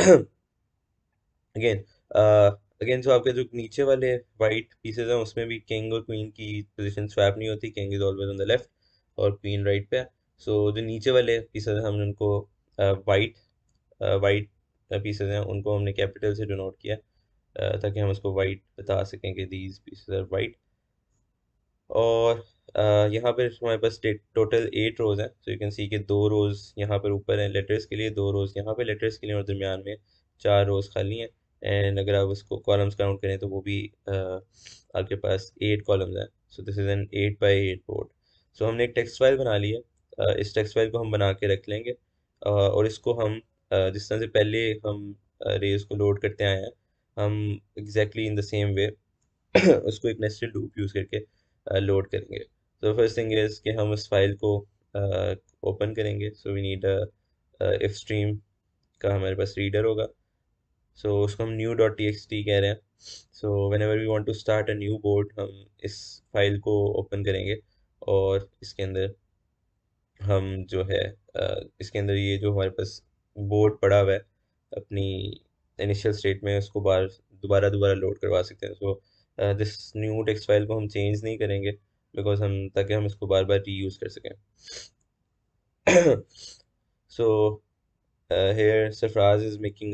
again again so आपके जो नीचे वाले वाइट पीसेज हैं उसमें भी किंग और क्वीन की पोजीशन स्वैप नहीं होती। King is always on the left और क्वीन राइट पे है। सो जो नीचे वाले पीसेज हैं हमने उनको वाइट वाइट पीसेज हैं उनको हमने कैपिटल से डिनोट किया, ताकि हम उसको वाइट बता सकें कि दीज पीसेज आर वाइट। और यहाँ पर हमारे पास टोटल 8 रोज़ हैं। सो यू कैन सी कि 2 रोज़ यहाँ पर ऊपर हैं लेटर्स के लिए, 2 रोज़ यहाँ पे लेटर्स के लिए, और दरमियान में 4 रोज़ खाली हैं। एंड अगर आप उसको कॉलम्स काउंट करें तो वो भी आपके पास 8 कॉलम्स हैं। So this is an 8 by 8 board. So हमने एक टेक्स्ट फाइल बना ली है। इस टेक्स्ट फाइल को हम बना के रख लेंगे, और इसको हम जिस तरह से पहले हम रेज को लोड करते आए हैं, हम exactly in the same way उसको एक नेस्टेड लूप यूज़ करके लोड करेंगे। तो फर्स्ट थिंग इज़ कि हम उस फाइल को ओपन करेंगे। So we need ifstream का हमारे पास रीडर होगा। सो उसको हम new dot T X T कह रहे हैं। So whenever we want to start a new board हम इस फाइल को ओपन करेंगे, और इसके अंदर हम जो है इसके अंदर ये जो हमारे पास बोर्ड पड़ा हुआ है अपनी इनिशियल स्टेट में, उसको दोबारा दोबारा लोड करवा सकते हैं। So this new text file को हम चेंज नहीं करेंगे बिकॉज हम ताकि हम इसको बार बार रीयूज़ कर सकें। So here Sarfaraz is making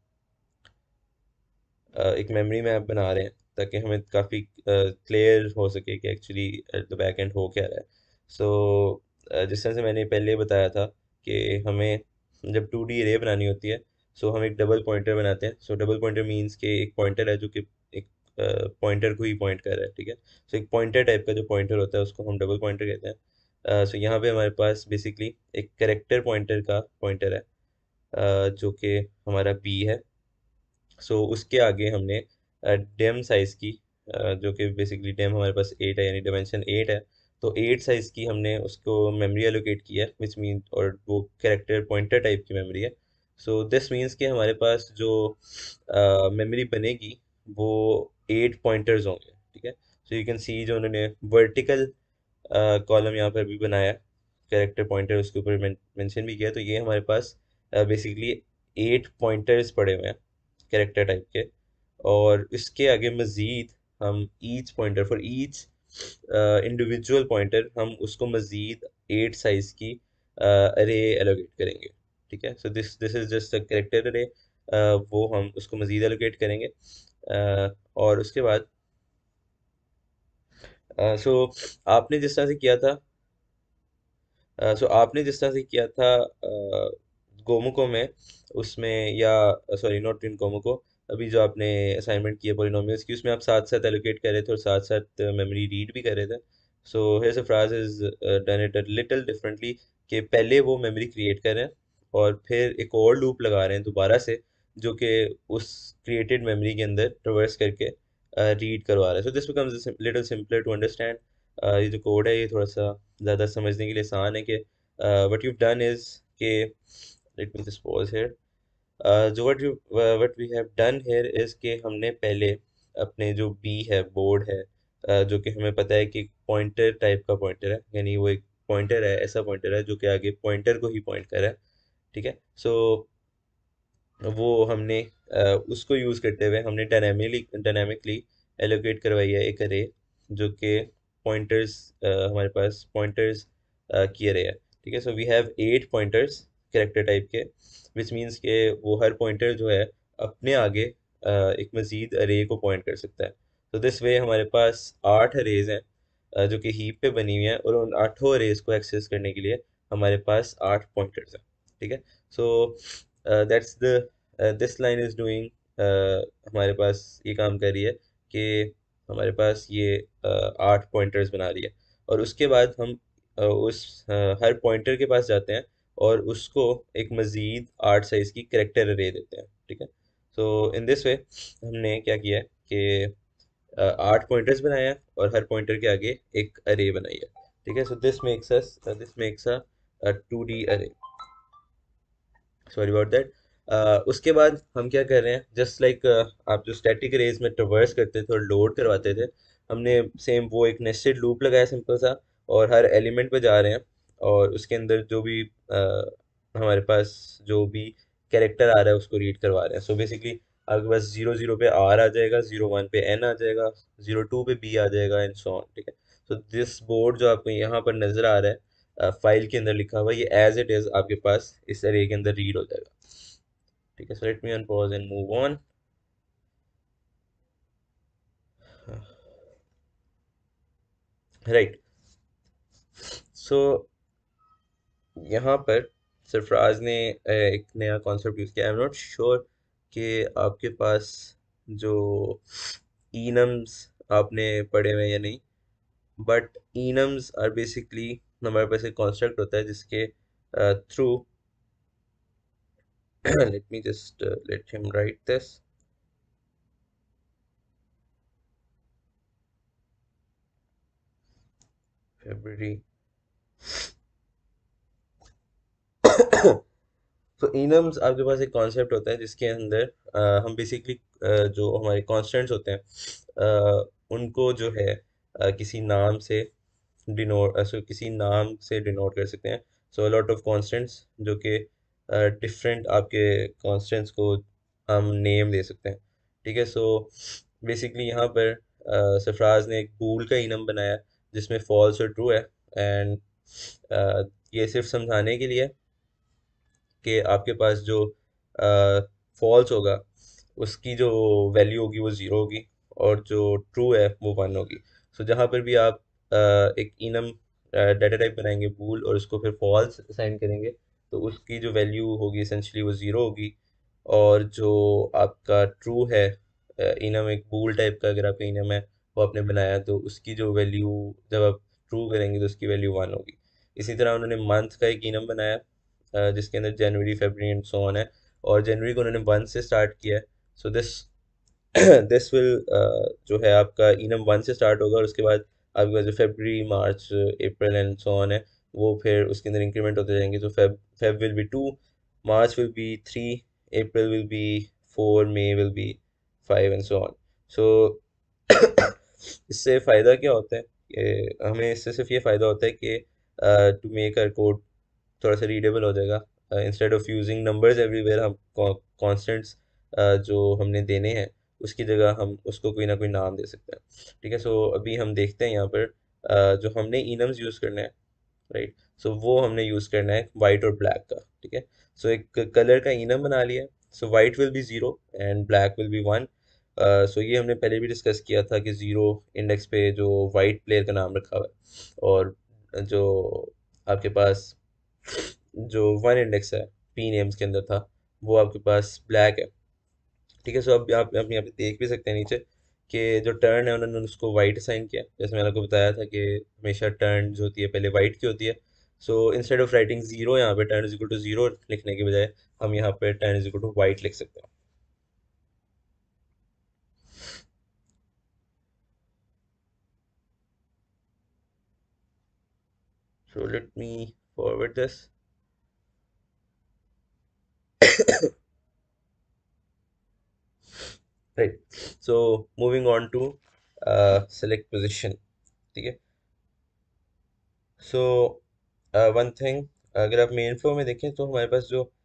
एक मेमोरी मैप बना रहे हैं ताकि हमें काफ़ी क्लियर हो सके कि एक्चुअली द बैक एंड हो क्या रहा है। सो जिस तरह से मैंने पहले बताया था कि हमें जब 2D array बनानी होती है, सो हम एक डबल पॉइंटर बनाते हैं। सो डबल पॉइंटर मीन्स कि एक पॉइंटर है जो कि एक पॉइंटर को ही पॉइंट कर रहा है, ठीक है। सो एक पॉइंटर टाइप का जो पॉइंटर होता है उसको हम डबल पॉइंटर कहते हैं। सो यहाँ पे हमारे पास बेसिकली एक करेक्टर पॉइंटर का पॉइंटर है, जो कि हमारा बी है। सो उसके आगे हमने डेम साइज़ की, जो कि बेसिकली डेम हमारे पास 8 है यानी डायमेंशन 8 है। तो 8 साइज़ की हमने उसको मेमोरी एलोकेट की है, विच मीन, और वो कैरेक्टर पॉइंटर टाइप की मेमोरी है। सो दिस मीन्स कि हमारे पास जो मेमोरी बनेगी वो 8 पॉइंटर्स होंगे, ठीक है। सो यू कैन सी जो उन्होंने वर्टिकल कॉलम यहाँ पर भी बनाया, कैरेक्टर पॉइंटर उसके ऊपर मेंशन भी किया। तो ये हमारे पास बेसिकली 8 पॉइंटर्स पड़े हुए हैं कैरेक्टर टाइप के, और इसके आगे मज़ीद हम each pointer for each individual pointer हम उसको मज़ीद 8 साइज़ की अरे एलोकेट करेंगे, ठीक है। So this is just a character array, वो हम उसको मज़ीद एलोकेट करेंगे। और उसके बाद आपने जिस तरह से किया था आपने जिस तरह से किया था गोमुको में, उसमें, या सॉरी नॉट इन गोमुको, अभी जो आपने असाइनमेंट किया पॉलिनोमियल्स की, उसमें आप साथ साथ एलोकेट कर रहे थे और साथ साथ मेमोरी रीड भी कर रहे थे। So here's a Faraz is done it a little differently, कि पहले वो मेमोरी क्रिएट कर रहे हैं और फिर एक और लूप लगा रहे हैं दोबारा से, जो कि उस क्रिएटेड मेमोरी के अंदर ट्रवर्स करके रीड करवा रहा है। So this becomes little simpler to understand. ये जो कोड है ये थोड़ा सा ज़्यादा समझने के लिए आसान है कि व्हाट यू डन इज़ के, let me just pause here, जो what we have done here is के हमने पहले अपने जो बी है, बोर्ड है, जो कि हमें पता है कि पॉइंटर टाइप का पॉइंटर है, यानी वो एक पॉइंटर है, ऐसा पॉइंटर है जो कि आगे पॉइंटर को ही पॉइंट कर रहा है। ठीक है। वो हमने उसको यूज़ करते हुए हमने डायनामिकली एलोकेट करवाई है एक अरे, जो कि पॉइंटर्स, हमारे पास पॉइंटर्स की अरे है। ठीक है। So we have 8 pointers character type के, विच मीन्स के वो हर पॉइंटर जो है अपने आगे एक मज़ीद अरे को पॉइंट कर सकता है। तो दिस वे हमारे पास 8 अरेज हैं, जो कि हीप पे बनी हुई हैं, और उन 8 अरेज को एक्सेस करने के लिए हमारे पास 8 पॉइंटर्स हैं। ठीक है। So that's the this line is doing, हमारे पास ये काम कर रही है कि हमारे पास ये 8 पॉइंटर्स बना रही है, और उसके बाद हम हर पॉइंटर के पास जाते हैं और उसको एक मज़ीद 8 साइज़ की करेक्टर अरे देते हैं। ठीक है। सो इन दिस वे हमने क्या किया है कि 8 पॉइंटर्स बनाए हैं और हर पॉइंटर के आगे एक अरे बनाई है। ठीक है। So this makes a 2D अरे, सॉरी अबाउट दैट। उसके बाद हम क्या कर रहे हैं, जस्ट लाइक आप जो स्टैटिक रेस में ट्रवर्स करते थे और लोड करवाते थे, हमने सेम वो एक नेस्टेड लूप लगाया सिंपल सा, और हर एलिमेंट पे जा रहे हैं और उसके अंदर जो भी हमारे पास जो भी कैरेक्टर आ रहा है उसको रीड करवा रहे हैं। सो बेसिकली आपके पास 0 0 पे आर आ जाएगा, 0 1 पे एन आ जाएगा, 0 2 पे बी आ जाएगा, एंड सो ऑन। ठीक है। सो दिस बोर्ड जो आपको यहाँ पर नजर आ रहा है फाइल के अंदर लिखा हुआ, ये एज इट इज आपके पास इस एरे के अंदर रीड हो जाएगा। ठीक है। So let me unpause and move on. Right. So यहाँ पर सरफराज ने एक नया कॉन्सेप्ट यूज़ किया। आई एम नॉट श्योर कि आपके पास जो इनम्स आपने पढ़े हुए हैं या नहीं, बट इनम्स आर बेसिकली, हमारे पास एक कॉन्स्ट्रक्ट होता है जिसके through let me just let him write this. February. तो इनम्स आपके पास एक कॉन्सेप्ट होता है जिसके अंदर हम बेसिकली जो हमारे कॉन्स्टेंट्स होते हैं उनको जो है किसी नाम से किसी नाम से डिनोट कर सकते हैं। सो लॉट ऑफ कॉन्स्टेंट्स जो कि डिफरेंट आपके कॉन्स्टेंट्स को हम नेम दे सकते हैं। ठीक है। सो बेसिकली यहाँ पर सरफराज ने एक बूल का इनम बनाया जिसमें फॉल्स और ट्रू है, एंड ये सिर्फ समझाने के लिए कि आपके पास जो फॉल्स होगा उसकी जो वैल्यू होगी वो ज़ीरो होगी, और जो ट्रू है वो 1 होगी। सो जहाँ पर भी आप एक इनम डाटा टाइप बनाएंगे बूल और उसको फिर फॉल्स असाइन करेंगे, तो उसकी जो वैल्यू होगी एसेंशली वो ज़ीरो होगी, और जो आपका ट्रू है, इनम एक बूल टाइप का अगर आपका इनम है वो आपने बनाया, तो उसकी जो वैल्यू जब आप ट्रू करेंगे तो उसकी वैल्यू 1 होगी। इसी तरह उन्होंने मंथ का एक इनम बनाया जिसके अंदर जनवरी फरवरी एंड सो ऑन है, और जनवरी को उन्होंने 1 से स्टार्ट किया है। सो दिस दिस विल जो है आपका इनम 1 से स्टार्ट होगा, और उसके बाद आपके पास जो फरवरी मार्च अप्रैल एंड सो ऑन है वो फिर उसके अंदर इंक्रीमेंट होते जाएंगे। तो Feb Feb will be 2, March will be 3, April will be 4, May will be 5 and so on. So इससे फ़ायदा क्या होता है कि हमें इससे सिर्फ ये फ़ायदा होता है कि टू मेक आर कोड थोड़ा सा रीडेबल हो जाएगा। Instead of using numbers everywhere, हम कॉन्स्टेंट्स जो हमने देने हैं उसकी जगह हम उसको कोई ना कोई नाम दे सकते हैं। ठीक है। सो अभी हम देखते हैं यहाँ पर जो हमने इनम्स यूज़ करना है, राइट। सो वो हमने यूज़ करना है वाइट और ब्लैक का। ठीक है। सो एक कलर का इनम बना लिया। So white will be 0 and black will be 1। So ये हमने पहले भी डिस्कस किया था कि ज़ीरो इंडेक्स पे जो वाइट प्लेयर का नाम रखा हुआ है, और जो आपके पास जो वन इंडेक्स है पी नेम्स के अंदर था, वो आपके पास ब्लैक है। ठीक है, सो अब आप यहाँ पे देख भी सकते हैं नीचे कि जो टर्न है उन्होंने उसको वाइट असाइन किया, जैसे मैंने आपको बताया था कि हमेशा टर्न जो होती है पहले वाइट की होती है। So instead of writing zero, यहाँ पे turn is equal to zero लिखने के बजाय हम यहाँ पे turn is equal to white लिख सकते हैं। So let me forward this. Right, so moving on to select position. ठीक है, सो वन थिंग, अगर आप मेन फ्लो में देखें तो हमारे पास जो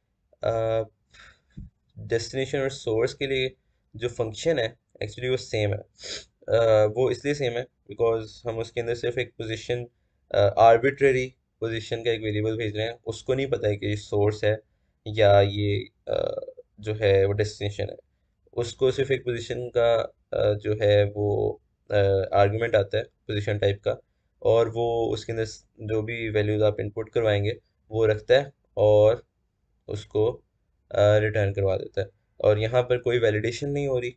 डेस्टिनेशन और सोर्स के लिए जो फंक्शन है, एक्चुअली वो सेम है। वो इसलिए सेम है बिकॉज हम उसके अंदर सिर्फ एक पोजीशन, आर्बिट्रेरी पोजीशन का एक वेरिएबल भेज रहे हैं, उसको नहीं पता है कि ये सोर्स है या ये जो है वो डेस्टिनेशन है। उसको सिर्फ एक पोजीशन का जो है वो आर्गुमेंट आता है पोजीशन टाइप का, और वो उसके अंदर जो भी वैल्यूज आप इनपुट करवाएंगे वो रखता है और उसको रिटर्न करवा देता है। और यहाँ पर कोई वैलिडेशन नहीं हो रही।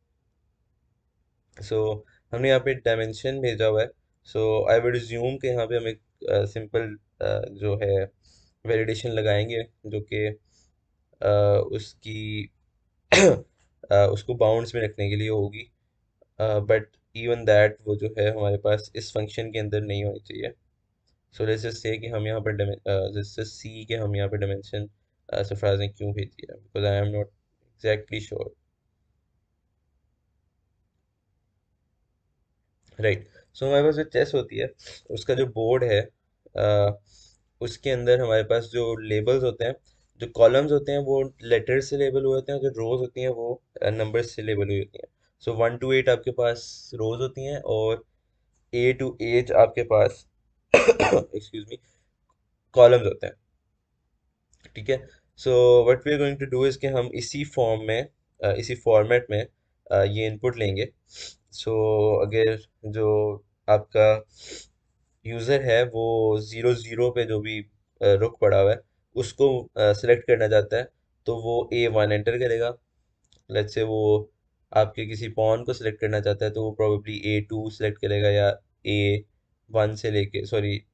सो हमने यहाँ पे डायमेंशन भेजा हुआ है। सो आई वुड अज्यूम कि यहाँ पे हम एक सिंपल जो है वैलिडेशन लगाएंगे, जो कि उसकी उसको बाउंड्स में रखने के लिए होगी। बट इवन दैट वो जो है हमारे पास इस फंक्शन के अंदर नहीं होनी चाहिए। सो लेट्स जस्ट से कि हम यहाँ पर लेट्स जस्ट सी कि हम यहाँ पर डायमेंशन सरफराज ने क्यों भेजी है, because I am not exactly sure. Right, so हमारे पास जो चेस होती है उसका जो बोर्ड है, अ, उसके अंदर हमारे पास जो लेबल्स होते हैं, जो कॉलम्स होते हैं वो लेटर से लेबल हुए होते हैं, जो रोज होती हैं वो नंबर से लेबल हुई होती हैं। सो 1 to 8 आपके पास रोज होती हैं, और A to H आपके पास एक्सक्यूज मी कॉलम्स होते हैं। ठीक है, so what we are going to do is कि हम इसी फॉर्म में, इसी फॉर्मेट में ये इनपुट लेंगे। सो अगर जो आपका यूज़र है वो 0 0 पे जो भी रुक पड़ा हुआ है उसको सिलेक्ट करना चाहता है, तो वो A1 एंटर करेगा। लेट्स से वो आपके किसी पॉन को सिलेक्ट करना चाहता है, तो वो प्रोबेबली A2 सिलेक्ट करेगा, या A1 से लेके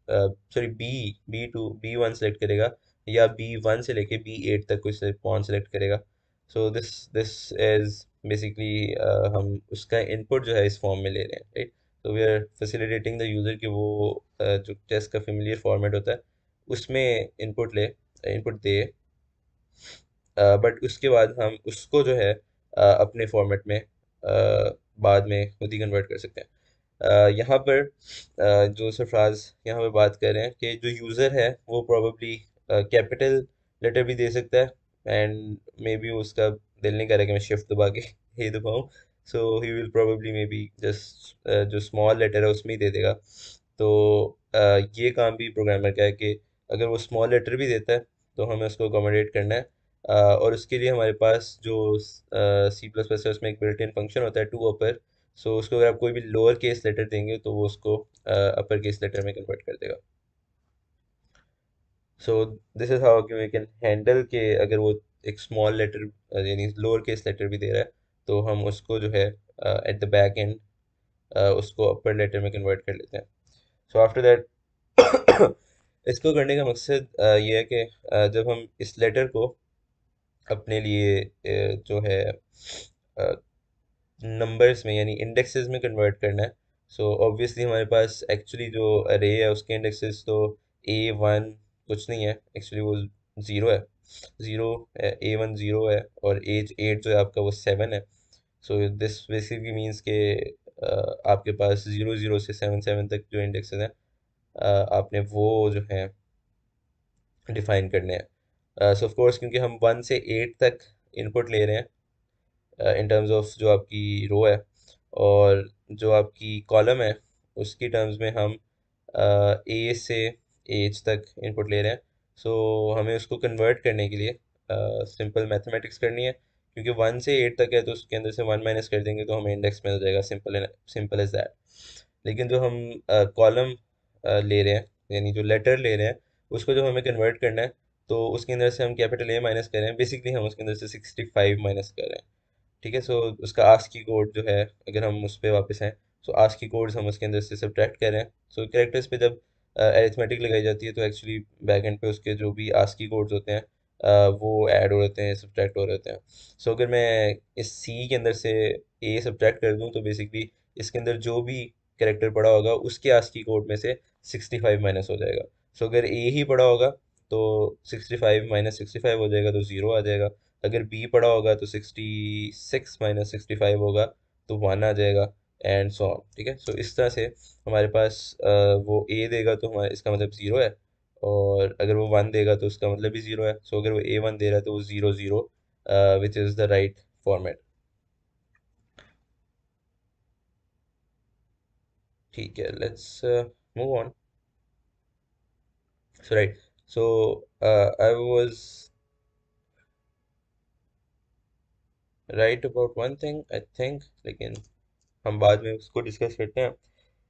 B1 सेलेक्ट करेगा, या B1 से लेके B8 तक कोई पॉन सेलेक्ट करेगा। So this this is basically हम उसका इनपुट जो है इस फॉर्म में ले रहे हैं, राइट। तो we are facilitating the user कि वो जो चेस का फेमिलियर फॉर्मेट होता है उसमें इनपुट दे, बट उसके बाद हम उसको जो है अपने फॉर्मेट में बाद में खुद ही कन्वर्ट कर सकते हैं। यहाँ पर जो सरफराज यहाँ पे बात कर रहे हैं कि जो यूज़र है वो प्रोबेबली कैपिटल लेटर भी दे सकता है, एंड मे बी उसका दिल नहीं करे कि मैं शिफ्ट दबा के ये दबाऊँ। So he will probably maybe just जो स्मॉल लेटर है उसमें ही दे देगा। तो ये काम भी प्रोग्रामर का है कि अगर वो स्मॉल लेटर भी देता है तो हमें उसको अकोमोडेट करना है। और उसके लिए हमारे पास जो सी प्लस प्लस है उसमें एक बिल्ट इन फंक्शन होता है टू अपर। सो उसको अगर आप कोई भी लोअर केस लेटर देंगे तो वो उसको अपर केस लेटर में कन्वर्ट कर देगा। So this is how we can handle के अगर वो एक स्मॉल लेटर यानी लोअर केस लेटर भी दे रहा है, तो हम उसको जो है एट द बैक एंड उसको अपर लेटर में कन्वर्ट कर लेते हैं। सो आफ्टर दैट इसको करने का मकसद ये है कि जब हम इस लेटर को अपने लिए जो है नंबर्स में यानी इंडेक्सेस में कन्वर्ट करना है। सो ऑब्वियसली हमारे पास एक्चुअली जो अरे है उसके इंडेक्सेस तो A1 कुछ नहीं है, एक्चुअली वो ज़ीरो है। ज़ीरो, A1 ज़ीरो है, और एज 8 जो है आपका वो 7 है। सो दिस बेसिकली मीन्स के आपके पास 0 0 से 7 7 तक जो इंडेक्सेस हैं आपने वो जो है डिफाइन करने हैं। सो ऑफ कोर्स क्योंकि हम 1 से 8 तक इनपुट ले रहे हैं इन टर्म्स ऑफ जो आपकी रो है, और जो आपकी कॉलम है उसकी टर्म्स में हम ए से एज तक इनपुट ले रहे हैं। सो हमें उसको कन्वर्ट करने के लिए सिंपल मैथमेटिक्स करनी है, क्योंकि 1 से 8 तक है तो उसके अंदर से 1 माइनस कर देंगे तो हमें इंडेक्स मिल जाएगा, सिंपल सिंपल एज दैट। लेकिन जो हम कॉलम ले रहे हैं, यानी जो लेटर ले रहे हैं, उसको जब हमें कन्वर्ट करना है तो उसके अंदर से हम कैपिटल ए माइनस कर रहे हैं, बेसिकली हम उसके अंदर से 65 माइनस कर रहे हैं। ठीक है, सो उसका आस्क की कोड जो है, अगर हम उस पर वापस आएँ, सो आस्क की कोड्स हम उसके अंदर से सब्ट्रैक्ट कर रहे हैं। सो कैरेक्टर्स पे जब अरिथमेटिक लगाई जाती है तो एक्चुअली बैक एंड पे उसके जो भी आस्क की कोड्स होते हैं वो ऐड हो रहे हैं, सब्ट्रैक्ट हो रहे होते हैं। सो अगर मैं इस सी के अंदर से ए सब्ट्रैक्ट कर दूं तो बेसिकली इसके अंदर जो भी कैरेक्टर पड़ा होगा उसके आस्क की कोड में से 65 माइनस हो जाएगा। सो अगर ए ही पड़ा होगा तो 65 माइनस 65 हो जाएगा तो ज़ीरो आ जाएगा। अगर बी पड़ा होगा तो 66 माइनस 65 होगा तो 1 आ जाएगा, एंड सो ऑन। ठीक है, सो इस तरह से हमारे पास वो ए देगा तो हमारा इसका मतलब ज़ीरो है, और अगर वो 1 देगा तो उसका मतलब भी ज़ीरो है। सो अगर वो A1 दे रहा है तो वो 0 0, which is the right format. ठीक है, let's move on. So right, so I was right about one thing I think, लेकिन हम बाद में उसको डिस्कस करते हैं।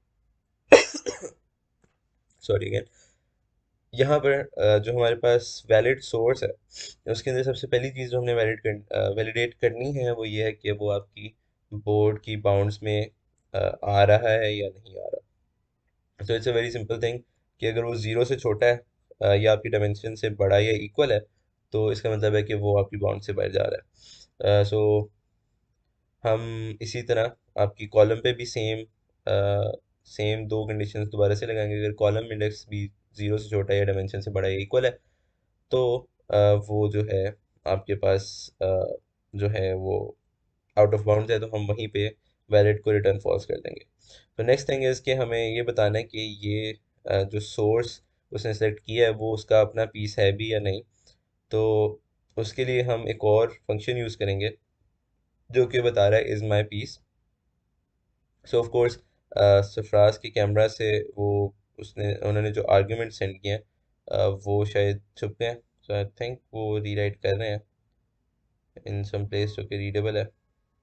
Sorry again. यहाँ पर जो हमारे पास वैलिड सोर्स है, उसके अंदर सबसे पहली चीज़ जो हमने वैलिडेट करनी है वो ये है कि वो आपकी बोर्ड की बाउंड्स में आ रहा है या नहीं आ रहा। तो it's a very simple thing कि अगर वो ज़ीरो से छोटा है या आपकी डायमेंशन से बड़ा या इक्वल है, तो इसका मतलब है कि वो आपकी बाउंड से बाहर जा रहा है। सो हम इसी तरह आपकी कॉलम पे भी सेम दो कंडीशंस दोबारा से लगाएंगे। अगर कॉलम इंडेक्स भी ज़ीरो से छोटा है या डायमेंशन से बड़ा या इक्वल है तो वो जो है आपके पास जो है वो आउट ऑफ बाउंड्स है, तो हम वहीं पे वैलिड को रिटर्न फॉल्स कर देंगे। तो नेक्स्ट थिंग इज़ कि हमें ये बताना है कि ये जो सोर्स उसने सेलेक्ट किया है वो उसका अपना पीस है भी या नहीं। तो उसके लिए हम एक और फंक्शन यूज़ करेंगे जो कि बता रहा है is my piece. So of course Sarfaraz के कैमरा से वो उसने उन्होंने जो आर्ग्यूमेंट सेंड किए हैं वो शायद छुपे हैं। सो आई थिंक वो रीराइट कर रहे हैं इन सम प्लेस जो कि रीडेबल है।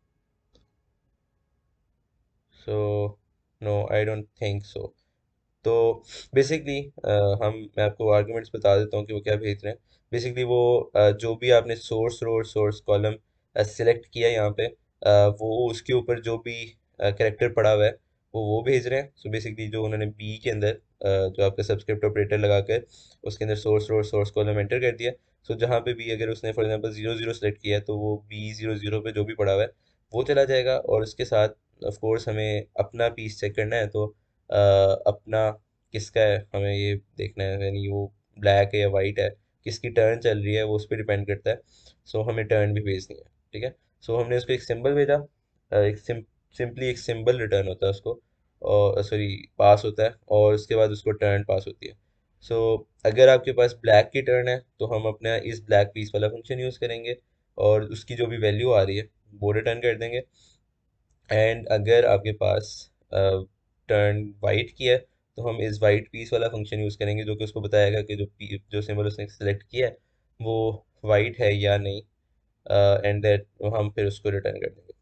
So no, I don't think so. तो बेसिकली हम मैं आपको आर्गुमेंट्स बता देता हूँ कि वो क्या भेज रहे हैं। बेसिकली वो जो भी आपने source row source column select किया यहाँ पे, वो उसके ऊपर जो भी कैरेक्टर पड़ा हुआ है वो भेज रहे हैं। सो बेसिकली जो उन्होंने बी के अंदर जो आपका सब्सक्रिप्ट ऑपरेटर लगा कर उसके अंदर source row source column enter कर दिया। सो जहाँ पे भी अगर उसने फॉर एग्जांपल 0 0 सेलेक्ट किया है तो वो B 0 0 पे जो भी पड़ा हुआ है वो चला जाएगा, और उसके साथ ऑफ कोर्स हमें अपना पीस चेक करना है। तो अपना किसका है हमें ये देखना है, यानी वो ब्लैक है या वाइट है, किसकी टर्न चल रही है वो उस पर डिपेंड करता है। सो हमें टर्न भी भेजनी है। ठीक है, सो हमने उसको एक सिंबल भेजा, एक सिंपली एक सिंबल रिटर्न होता है उसको, और सॉरी पास होता है, और उसके बाद उसको टर्न पास होती है। सो अगर आपके पास ब्लैक की टर्न है तो हम अपना इस ब्लैक पीस वाला फंक्शन यूज़ करेंगे और उसकी जो भी वैल्यू आ रही है वो रिटर्न कर देंगे। एंड अगर आपके पास टर्न वाइट की है तो हम इस वाइट पीस वाला फंक्शन यूज़ करेंगे जो कि उसको बताएगा कि जो सिंबल उसने सेलेक्ट किया है वो वाइट है या नहीं, एंड दैट हम फिर उसको रिटर्न कर देंगे।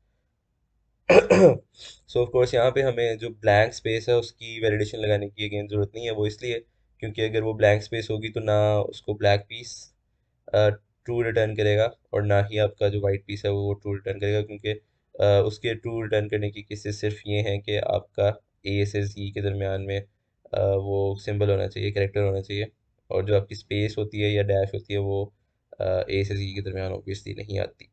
सो ऑफ कोर्स यहाँ पे हमें जो ब्लैंक स्पेस है उसकी वैलिडेशन लगाने की अगेन ज़रूरत नहीं है। वो इसलिए क्योंकि अगर वो ब्लैंक स्पेस होगी तो ना उसको ब्लैक पीस ट्रू रिटर्न करेगा और ना ही आपका जो वाइट पीस है वो ट्रू रिटर्न करेगा, क्योंकि उसके ट्रू रिटर्न करने की केसेस सिर्फ ये हैं कि आपका ए से जी के दरमियान में वो सिंबल होना चाहिए, कैरेक्टर होना चाहिए, और जो आपकी स्पेस होती है या डैश होती है वो ए से जी के दरमियान ऑब्वियसली नहीं आती।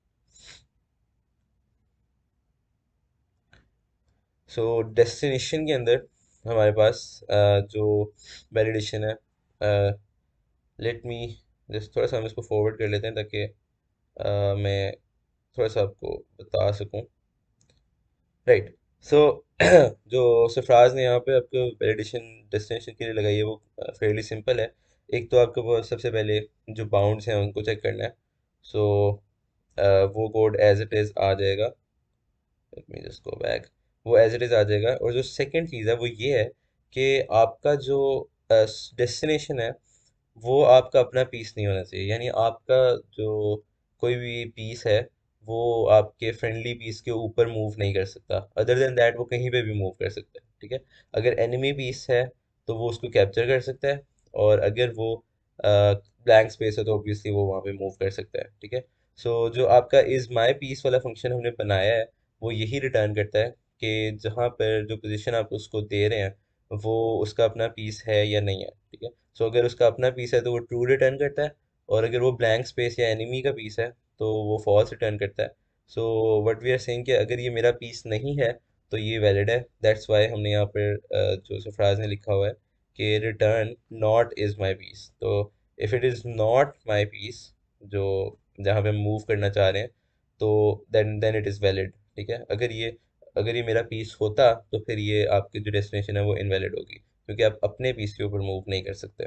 सो डेस्टिनेशन के अंदर हमारे पास जो वैलिडेशन है, लेट मी जस्ट थोड़ा सा हम इसको फॉरवर्ड कर लेते हैं ताकि मैं थोड़ा सा आपको बता सकूं। राइट, सो जो सरफराज ने यहाँ पे आपको वैलिडेशन डेस्टिनेशन के लिए लगाई है वो फेयरली सिंपल है। एक तो आपको वो सबसे पहले जो बाउंड्स हैं उनको चेक करना है। सो वो कोड एज इट इज़ आ जाएगा। Let me just go back. वो एज इट इज़ आ जाएगा, और जो सेकंड चीज़ है वो ये है कि आपका जो डेस्टिनेशन है वो आपका अपना पीस नहीं होना चाहिए। यानी आपका जो कोई भी पीस है वो आपके फ्रेंडली पीस के ऊपर मूव नहीं कर सकता। अदर देन दैट वो कहीं पे भी मूव कर सकता है, ठीक है। अगर एनिमी पीस है तो वो उसको कैप्चर कर सकता है, और अगर वो ब्लैंक स्पेस है तो ऑब्वियसली वो वहाँ पे मूव कर सकता है, ठीक है। सो जो आपका इज माई पीस वाला फंक्शन हमने बनाया है, वो यही रिटर्न करता है कि जहाँ पर जो पोजीशन आप उसको दे रहे हैं वो उसका अपना पीस है या नहीं है, ठीक है। सो अगर उसका अपना पीस है तो वो ट्रू रिटर्न करता है, और अगर वो ब्लैंक स्पेस या एनिमी का पीस है तो वो फॉल्स रिटर्न करता है। So what we are saying कि अगर ये मेरा पीस नहीं है तो ये वैलिड है। दैट्स वाई हमने यहाँ पर जो सरफराज ने लिखा हुआ है कि return not is my piece. तो if it is not my piece, जो जहाँ पे हम मूव करना चाह रहे हैं, तो देन इट इज़ वैलिड, ठीक है। अगर ये मेरा पीस होता तो फिर ये आपकी जो डेस्टिनेशन है वो इनवैलिड होगी, क्योंकि आप अपने पीस के ऊपर मूव नहीं कर सकते।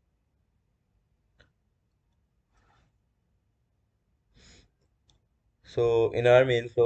So in our main flow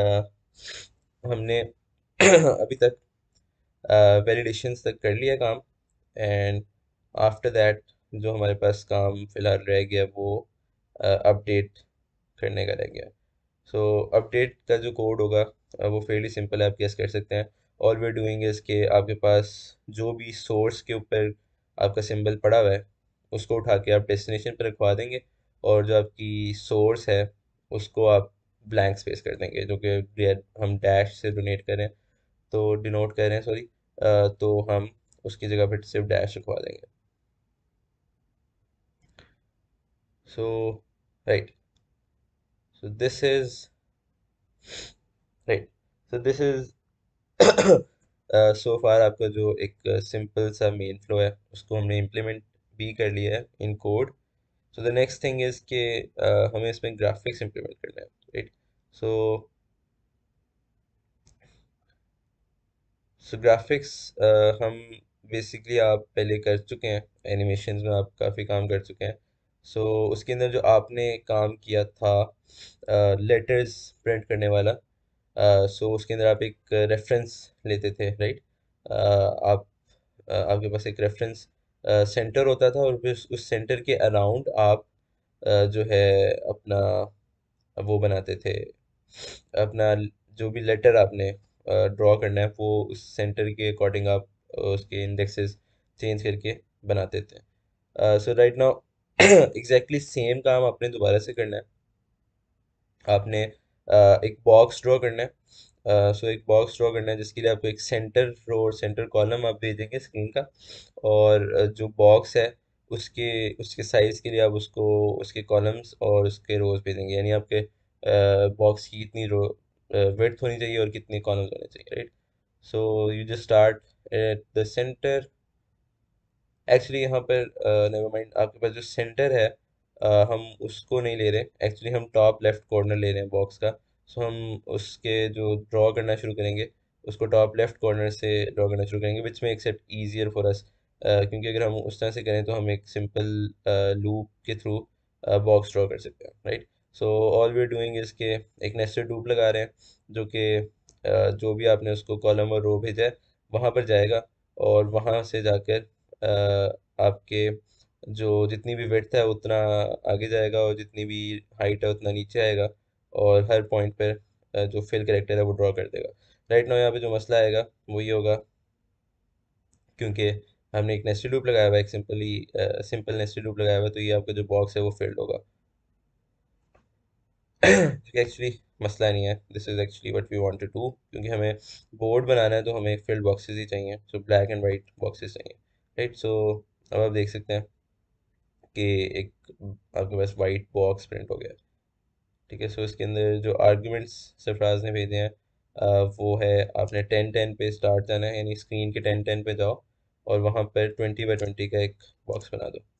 हमने अभी तक वैलिडेशंस तक कर लिया काम, एंड आफ्टर दैट जो हमारे पास काम फिलहाल रह गया वो अपडेट करने का रह गया। सो अपडेट का जो कोड होगा वो फेयरली सिंपल है, आप गेस कर सकते हैं। ऑल वी डूइंग इज़ के आपके पास जो भी सोर्स के ऊपर आपका सिंबल पड़ा हुआ है उसको उठा के आप डेस्टिनेशन पर रखवा देंगे, और जो आपकी सोर्स है उसको आप ब्लैंक स्पेस कर देंगे, जो कि हम डैश से डोनेट करें तो डिनोट कर रहे हैं, सॉरी। तो हम उसकी जगह पर सिर्फ डैश रखवा देंगे। So right, so this is right, so this is so far आपका जो एक सिंपल सा मेन फ्लो है उसको हमने इम्प्लीमेंट भी कर लिया है in code. So the next thing is कि हमें इसमें ग्राफिक्स इम्प्लीमेंट करना है, राइट। सो सो ग्राफिक्स हम बेसिकली आप पहले कर चुके हैं, एनिमेशन में आप काफ़ी काम कर चुके हैं। सो उसके अंदर जो आपने काम किया था लेटर्स प्रिंट करने वाला, सो उसके अंदर आप एक रेफरेंस लेते थे, राइट। आप आपके पास एक रेफरेंस सेंटर होता था, और फिर उस सेंटर के अराउंड आप जो है अपना वो बनाते थे, अपना जो भी लेटर आपने ड्रॉ करना है वो उस सेंटर के अकॉर्डिंग आप उसके इंडेक्सेस चेंज करके बनाते थे। So right now exactly same काम आपने दोबारा से करना है। आपने एक बॉक्स ड्रॉ करना है। सो एक बॉक्स ड्रॉ करना है जिसके लिए आपको एक सेंटर रो और सेंटर कॉलम आप भेजेंगे स्क्रीन का, और जो बॉक्स है उसके उसके साइज़ के लिए आप उसको उसके कॉलम्स और उसके रोज भेजेंगे, यानी आपके बॉक्स की कितनी रो विड्थ होनी चाहिए और कितने कॉलम्स होने चाहिए, right. So you just start at the center. Actually यहाँ पर नेवर माइंड, आपके पास जो सेंटर है हम उसको नहीं ले रहे, एक्चुअली हम टॉप लेफ्ट कॉर्नर ले रहे हैं बॉक्स का। सो हम उसके जो ड्रॉ करना शुरू करेंगे उसको टॉप लेफ्ट कॉर्नर से ड्रॉ करना शुरू करेंगे, विच में एक्सेप्ट ईजियर फॉर अस, क्योंकि अगर हम उस तरह से करें तो हम एक सिंपल लूप के थ्रू बॉक्स ड्रॉ कर सकते हैं, right. So all we are doing is के एक नेस्टेड लूप लगा रहे हैं, जो कि जो भी आपने उसको कॉलम और रो भेजा है वहाँ पर जाएगा, और वहाँ से जाकर आपके जो जितनी भी विड्थ है उतना आगे जाएगा, और जितनी भी हाइट है उतना नीचे आएगा, और हर पॉइंट पर जो फिल करेक्टर है वो ड्रॉ कर देगा। राइट नाउ यहाँ पे जो मसला आएगा वो ये होगा, क्योंकि हमने एक नेस्टेड लूप लगाया हुआ है, एक सिंपल नेस्टेड लूप लगाया हुआ है, तो ये आपका जो बॉक्स है वो फिल्ड होगा। एक्चुअली मसला नहीं है, this is actually what we want to do, क्योंकि हमें बोर्ड बनाना है तो हमें फिल्ड बॉक्सेस ही चाहिए, so black and white boxes चाहिए, राइट। सो अब आप देख सकते हैं कि एक आपके पास वाइट बॉक्स प्रिंट हो गया है, ठीक है। सो इसके अंदर जो आर्ग्यूमेंट्स सरफराज ने भेजे हैं वो है, आपने 10 10 पे स्टार्ट जाना है, यानी स्क्रीन के 10 10 पे जाओ और वहाँ पर 20 by 20 का एक बॉक्स बना दो।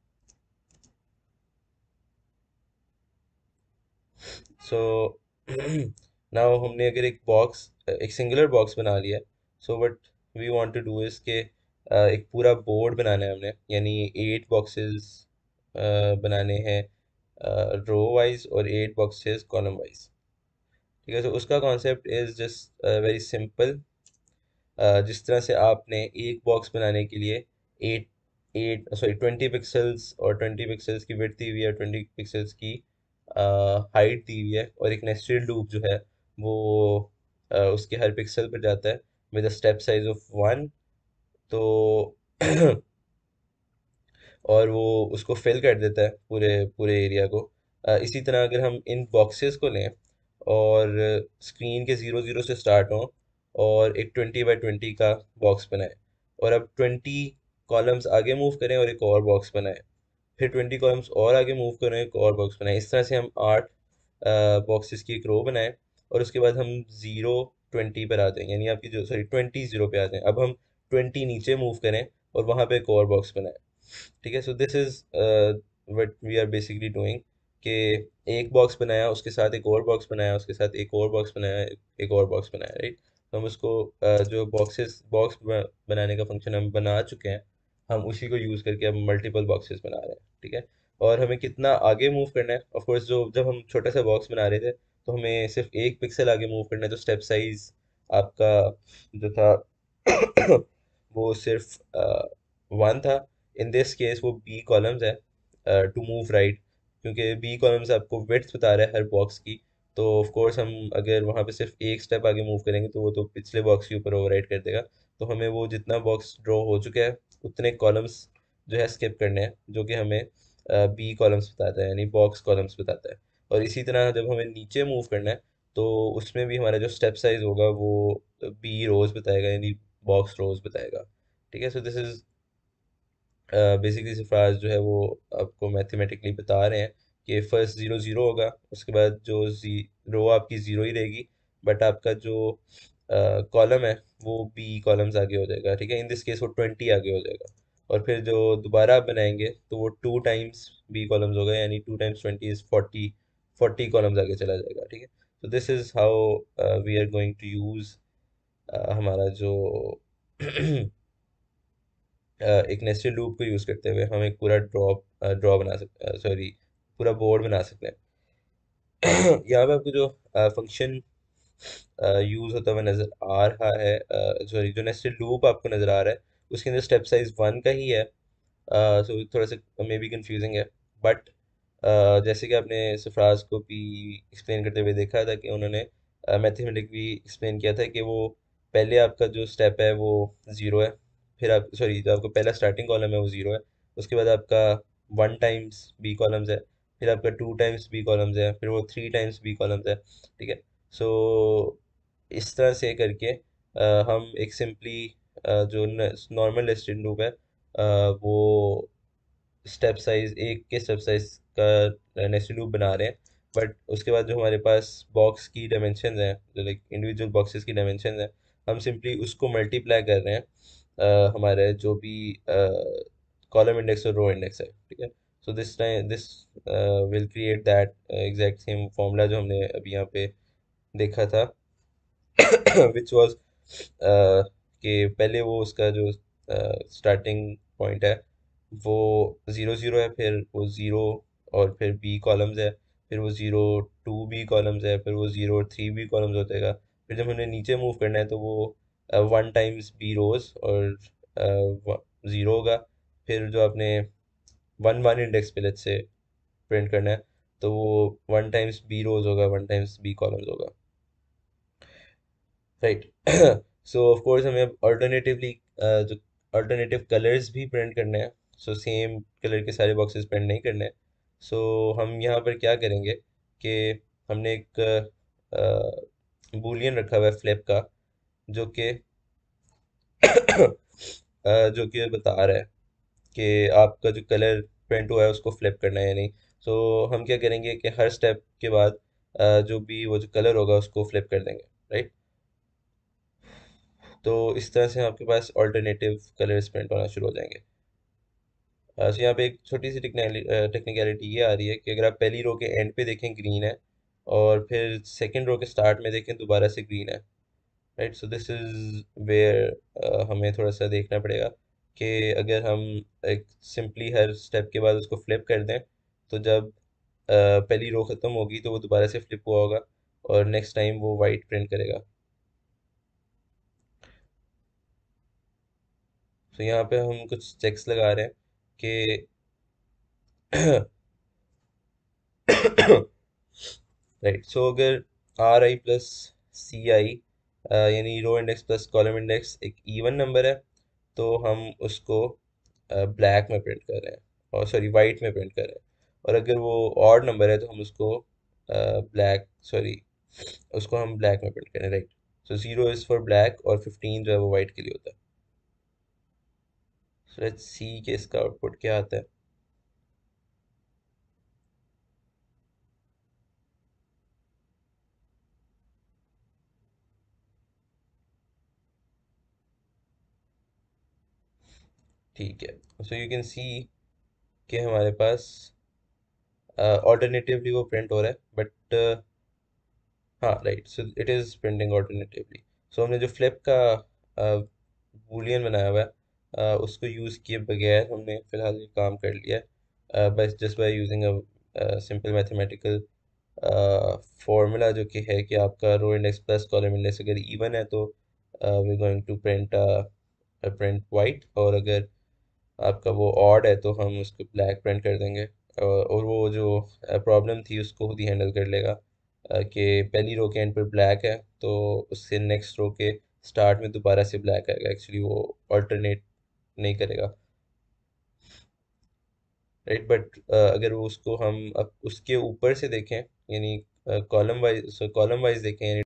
सो नाउ हमने अगर एक सिंगुलर बॉक्स बना लिया है, so what we want to do is के एक पूरा बोर्ड बनाना है हमने, यानी 8 बॉक्सेस बनाने हैं रो वाइज, और 8 बॉक्सेस कॉलम वाइज, ठीक है। तो उसका concept is just very simple. जिस तरह से आपने एक बॉक्स बनाने के लिए एट एट सॉरी 20 पिक्सल्स और 20 पिक्सल्स की विड्थ दी हुई है, 20 पिक्सल्स की हाइट दी हुई है, और एक नेस्टेड लूप जो है वो उसके हर पिक्सल पर जाता है with a step size of 1। तो और वो उसको फिल कर देता है पूरे पूरे एरिया को। इसी तरह अगर हम इन बॉक्सेस को लें और स्क्रीन के 0 0 से स्टार्ट हों और एक 20 बाई 20 का बॉक्स बनाएं, और अब 20 कॉलम्स आगे मूव करें और एक और बॉक्स बनाएं, फिर 20 कॉलम्स और आगे मूव करें एक और बॉक्स बनाएं, इस तरह से हम 8 बॉक्सेस की एक रो बनाएं। और उसके बाद हम 0 20 पर आ जाएं, यानी आपकी जो सॉरी 20 0 पे आ जाएं। अब हम 20 नीचे मूव करें और वहाँ पे एक और बॉक्स बनाएं। ठीक है, so this is what we are basically doing, कि एक बॉक्स बनाया, उसके साथ एक और बॉक्स बनाया, उसके साथ एक और बॉक्स बनाया, एक और बॉक्स बनाया, राइट। तो हम उसको जो बॉक्स बनाने का फंक्शन हम बना चुके हैं, हम उसी को यूज़ करके अब मल्टीपल बॉक्सेस बना रहे हैं। ठीक है, और हमें कितना आगे मूव करना है, ऑफ कोर्स जो जब हम छोटा सा बॉक्स बना रहे थे तो हमें सिर्फ एक पिक्सल आगे मूव करना है, तो स्टेप साइज आपका जो था वो सिर्फ 1 था। इन दिस केस वो बी कॉलम्स है टू मूव राइट, क्योंकि बी कॉलम्स आपको विड्थ बता रहा है हर बॉक्स की। तो ऑफ कोर्स हम अगर वहाँ पे सिर्फ एक स्टेप आगे मूव करेंगे तो वो तो पिछले बॉक्स के ऊपर ओवरराइट कर देगा। तो हमें वो जितना बॉक्स ड्रॉ हो चुका है उतने कॉलम्स जो है स्किप करने हैं, जो कि हमें बी कॉलम्स बताता है, यानी बॉक्स कॉलम्स बताता है। और इसी तरह जब हमें नीचे मूव करना है तो उसमें भी हमारा जो स्टेप साइज होगा वो बी रोज बताएगा, यानी बॉक्स रोज बताएगा। ठीक है, so this is basically Sarfaraz जो है वो आपको मैथमेटिकली बता रहे हैं कि फर्स्ट 0 0 होगा, उसके बाद जो रो आपकी ज़ीरो ही रहेगी, बट आपका जो कॉलम है वो बी कॉलम्स आगे हो जाएगा। ठीक है, इन दिस केस वो 20 आगे हो जाएगा। और फिर जो दोबारा आप बनाएंगे तो वो 2 टाइम्स बी कॉलम्स होगा, यानी 2 टाइम्स 20 इज 40, 40 कॉलम्स आगे चला जाएगा। ठीक है, तो this is how we are going to use हमारा जो एक नेस्टेड लूप को यूज़ करते हुए हम एक पूरा ड्रॉ बना सकते, सॉरी, पूरा बोर्ड बना सकते हैं। यहाँ पे आपको जो फंक्शन यूज़ होता हुआ नज़र आ रहा है, सॉरी, जो नेस्टेड लूप आपको नज़र आ रहा है उसके अंदर स्टेप साइज 1 का ही है। सो थोड़ा सा मे बी कंफ्यूजिंग है, बट जैसे कि आपने सफराज को भी एक्सप्लेन करते हुए देखा था कि उन्होंने मैथमेटिक भी एक्सप्लेन किया था कि वो पहले आपका जो स्टेप है वो ज़ीरो है, फिर आप सॉरी जो आपका पहला स्टार्टिंग कॉलम है वो ज़ीरो है, उसके बाद आपका 1 टाइम्स बी कॉलम्स है, फिर आपका 2 टाइम्स बी कॉलम्स है, फिर वो 3 टाइम्स बी कॉलम्स है। ठीक है, सो इस तरह से करके हम एक सिंपली जो नॉर्मल नेस्टेड लूप है वो स्टेप साइज एक के स्टेप साइज का नेस्टेड लूप बना रहे हैं। बट उसके बाद जो हमारे पास बॉक्स की डायमेंशन है, जो लाइक इंडिविजुअल बॉक्सेस की डायमेंशन है, हम सिंपली उसको मल्टीप्लाई कर रहे हैं हमारे जो भी कॉलम इंडेक्स और रो इंडेक्स है। ठीक है, so this time this will create that exact same formula जो हमने अभी यहाँ पे देखा था, विच वॉज कि पहले वो उसका जो स्टार्टिंग पॉइंट है वो 0 0 है, फिर वो ज़ीरो, और फिर बी कॉलम्स है, फिर वो ज़ीरो 2 बी कॉलम्स है, फिर वो ज़ीरो 3 बी कॉलम्स हो जाएगा। फिर जब हमें नीचे मूव करना है तो वो 1 टाइम्स बी रोज और ज़ीरो होगा। फिर जो आपने 1 1 इंडेक्स पे लेट से प्रिंट करना है तो वो 1 टाइम्स बी रोज होगा, 1 टाइम्स बी कॉलम्स होगा, राइट। सो ऑफ कोर्स हमें अब ऑल्टरनेटिवली जो अल्टरनेटिव कलर्स भी प्रिंट करने हैं, सो सेम कलर के सारे बॉक्सेस प्रिंट नहीं करने हैं। सो हम यहाँ पर क्या करेंगे कि हमने एक बूलियन रखा हुआ है फ्लिप का, जो कि जो कि बता रहा है कि आपका जो कलर प्रिंट हुआ है उसको फ्लिप करना है या नहीं। सो हम क्या करेंगे कि हर स्टेप के बाद जो भी वो जो कलर होगा उसको फ्लिप कर देंगे, राइट। तो इस तरह से आपके पास ऑल्टरनेटिव कलर्स प्रिंट होना शुरू हो जाएंगे। सो यहाँ पे एक छोटी सी टेक्निकलिटी ये आ रही है कि अगर आप पहली रो के एंड पे देखें ग्रीन है, और फिर सेकंड रो के स्टार्ट में देखें दोबारा से ग्रीन है, right. So this is where हमें थोड़ा सा देखना पड़ेगा कि अगर हम एक सिंपली हर स्टेप के बाद उसको फ्लिप कर दें तो जब पहली रो ख़त्म होगी तो वो दोबारा से फ्लिप हुआ होगा और नेक्स्ट टाइम वो वाइट प्रिंट करेगा। तो यहाँ पे हम कुछ चेक्स लगा रहे हैं कि राइट, सो अगर are I plus C I यानी row index plus column index एक इवन नंबर है, तो हम उसको ब्लैक में प्रिंट कर रहे हैं, और सॉरी वाइट में प्रिंट कर रहे हैं। और अगर वो ऑड नंबर है तो हम उसको ब्लैक सॉरी उसको हम ब्लैक में प्रिंट करें, right. So 0 is for black और 15 जो है वो वाइट के लिए होता है। सो लेट्स सी कि इसका आउटपुट क्या आता है। ठीक है, सो यू कैन सी कि हमारे पास ऑल्टरनेटिवली वो प्रिंट हो रहा है, बट हाँ right, so it is printing alternatively. So हमने जो फ्लिप का बूलियन बनाया हुआ है, उसको यूज़ किए बगैर हमने फ़िलहाल ये काम कर लिया है, बस just by using a simple mathematical formula, जो कि है कि आपका row index plus column index अगर इवन है तो we going to print white, और अगर आपका वो ऑड है तो हम उसको ब्लैक प्रिंट कर देंगे। और वो जो प्रॉब्लम थी उसको खुद ही हैंडल कर लेगा, कि पहली रो के एंड पर ब्लैक है तो उससे नेक्स्ट रो के स्टार्ट में दोबारा से ब्लैक आएगा, एक्चुअली वो अल्टरनेट नहीं करेगा, राइट। बट अगर वो उसको हम अब उसके ऊपर से देखें, यानी कॉलम वाइज देखें, यानी